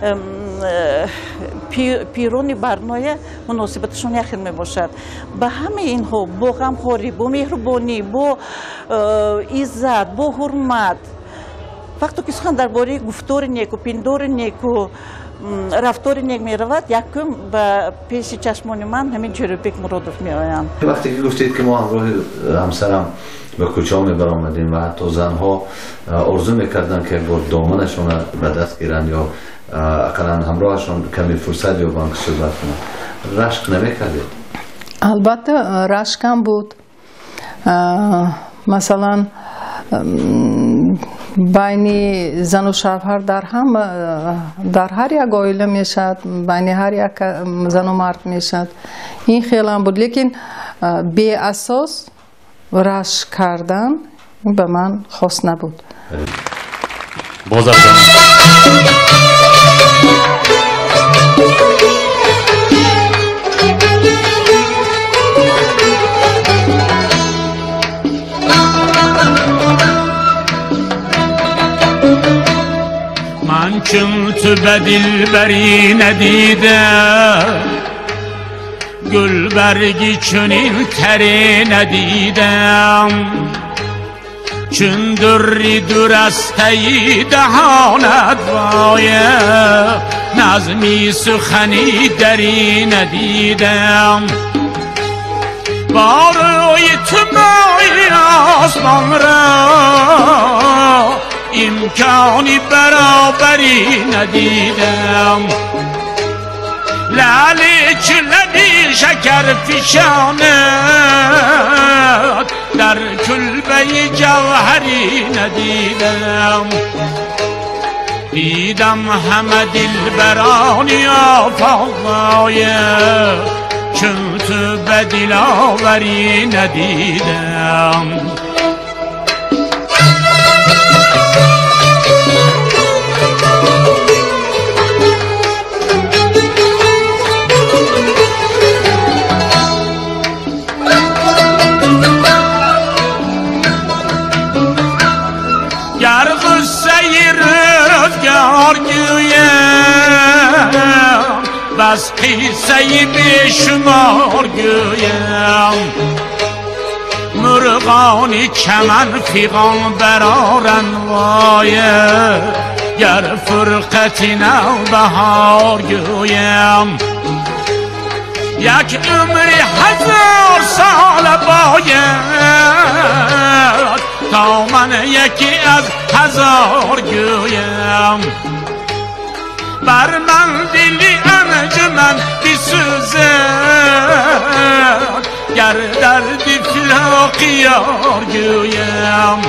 پیرانی برنای مناسبتشون یخیر می باشد. به همه اینها با غمخواری، با مهربانی، با عزت، با حرمت، وقتی که سخن درباره گفتار نیک و پندار نیک و رفتار نیک می رود، یکم به پیش چشمان من همین جوربک مرادوف می آیند. وقتی که گفتید که ما همراه همسرم به کوچه می برآمدیم و حتی زنها آرزو میکردن که با دامنشون به دست گیرن یا اقلا همراهشون کمی فرصت یابند که صحبت کنن، رشک نمیکردید؟ البته رشکم بود. مثلا بین زن و شوهر در هر یک عائله میشد، بین هر یک زن و مرد میشد. این خیلی هم بود، لیکن بی اساس رشک کردن به من خاص نبود. من چون تو به دلبری ندیدم، گل برگی چنین تری ندیدم، چون دری درسته دهانت وایم، نظمی سخنی دری ندیدم. با روی تو مای آسمان را امکانی برابری ندیدم. لاله چه لبی شکر فشاند، در کلبه جوهری ندیدم. دیدم همه دلبرانی آفاقای، چون تو به دلاوری ندیدم. گر غصه روزگار گویم، بس قصه بیشمار گویم. مرغانی کمن فیغان برارن وایه گر فرقتی نو بهار گویم یک عمری 1000 سال باید تا من یکی از 1000 گویم بر من دلی انجمن بسوزد گر دردی فراق یار گویم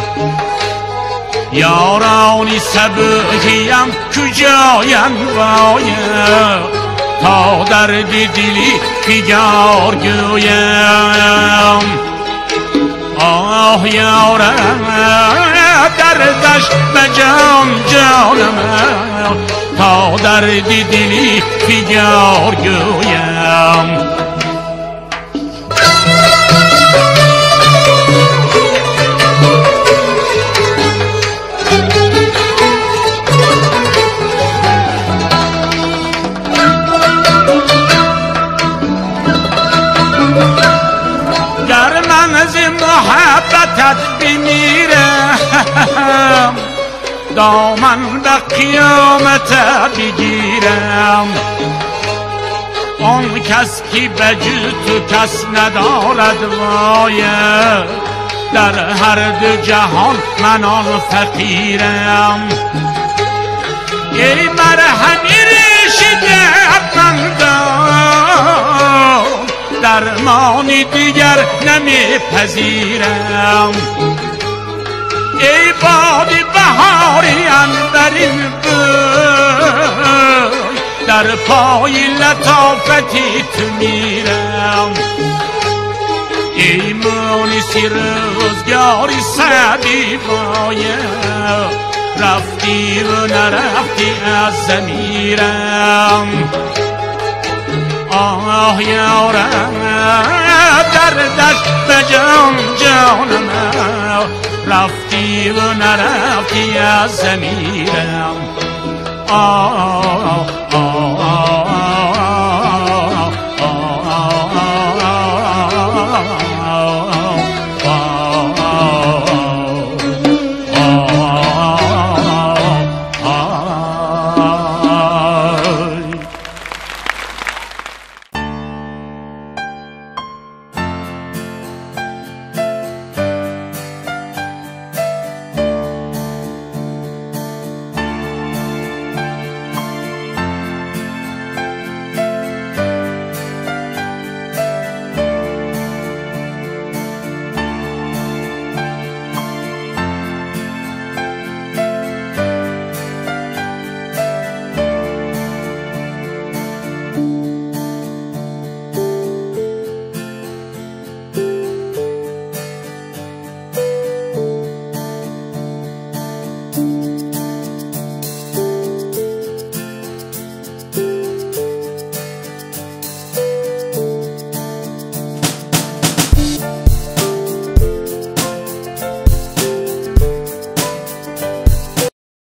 یارانی سبکیم کجاین باید تا دردی دلی فیگار گویم آه یارم دردش به جان جانم تا دردی دلی فیگار گویم گر من از محبتت بمیرم دامن به قیامت بگیرم آن کس که به جز تو کس ندارد وایه در هر دو جهان من آن فقیرم ای مرهمی ریش دردمندم درمانی دیگر نمیپذیرم ای بادی بهاری عنبرین بوی در پای لطافتی تو میرم ای مونسی روزگاری سعدی باید رفتی و نرفتی از زمیرم آه یارم دردش به جان جانم رفتی و نرفتی از زمیرم آه